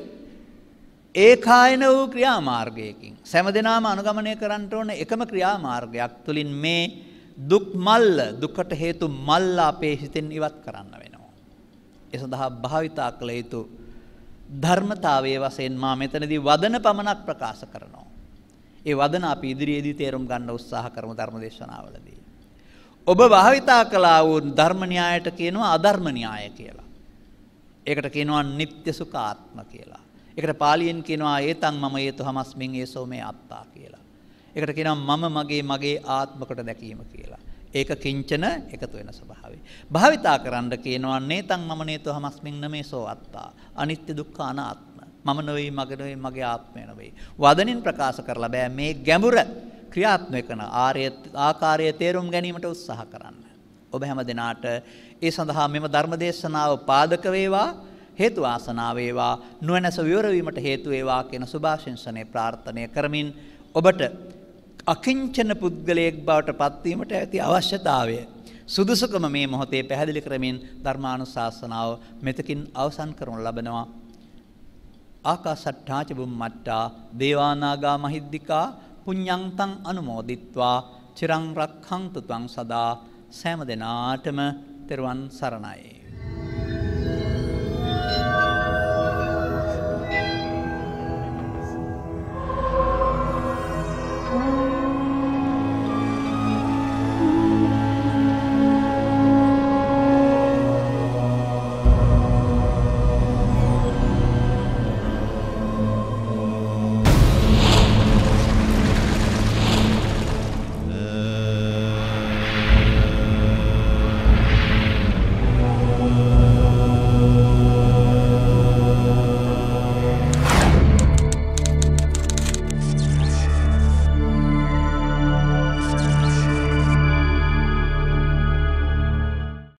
ඒකායන වූ ක්‍රියාමාර්ගයකින් සෑමදෙනාම අනුගමනය කරන්න ඕන එකම ක්‍රියාමාර්ගයක් තුලින් මේ දුක් මල්ල, දුකට හේතු මල්ල අපේ හිතෙන් ඉවත් කරන්න වෙනවා. ඒ සඳහා භාවිතා කළ යුතු ධර්මතාවයේ වශයෙන් මා මෙතනදී වදන පමණක් ප්‍රකාශ කරනවා. ඒ වදන අපි ඉදිරියේදී තේරුම් ගන්න උත්සාහ කරමු ධර්මදේශනාවලදී. ඔබ භාවිතා කළා වූ ධර්ම න්‍යායට කියනවා අධර්ම න්‍යාය කියලා. ඒකට කියනවා නিত্য සුඛාත්ම කියලා. ඒකට පාලියෙන් කියනවා ඒතං මම ඒතු හමස්මින් ඒසෝ මේ අත්තා කියලා. ඒකට කියනවා මම මගේ මගේ ආත්ම කොට දැකීම කියලා. ඒක කිංචන එකතු වෙන ස්වභාවය. භාවිතා කරන්න කියනවා නේතං මම නේතෝ හමස්මින් නමේසෝ අත්තා. අනිත්‍ය දුක්ඛ අනාත්ම. මම නෙවෙයි මගේ නෙවෙයි මගේ ආත්මය නෙවෙයි. වදනින් ප්‍රකාශ කරලා බෑ මේ ගැඹුර ක්‍රියාත්මක කරන ආර්ය ආකාරයේ තේරුම් ගැනීමට උත්සාහ කරන්න. ඔබ හැම දිනාට ඒ සඳහා මෙම ධර්මදේශනාව පාදක වේවා, හේතු වාසනා වේවා, නුවණැස විවර වීමට හේතු වේවා කියන සුභාශිංසනයේ ප්‍රාර්ථනා කරමින් ඔබට අකිංචන පුද්ගලයෙක් බවට පත්වීමට ඇති අවශ්‍යතාවය සුදුසුකම මේ මොහොතේ පැහැදිලි කරමින් ධර්මානුශාසනාව මෙතකින් අවසන් කරනු ලබනවා. ආකාශට්ටා ච බුම්මට්ටා දේවානාගා මහිද්దికා පුඤ්ඤන්තං අනුමෝදිත්වා චිරං රක්ඛන්තු ත්වං සදා. සෑම දිනාටම තෙරුවන් සරණයි.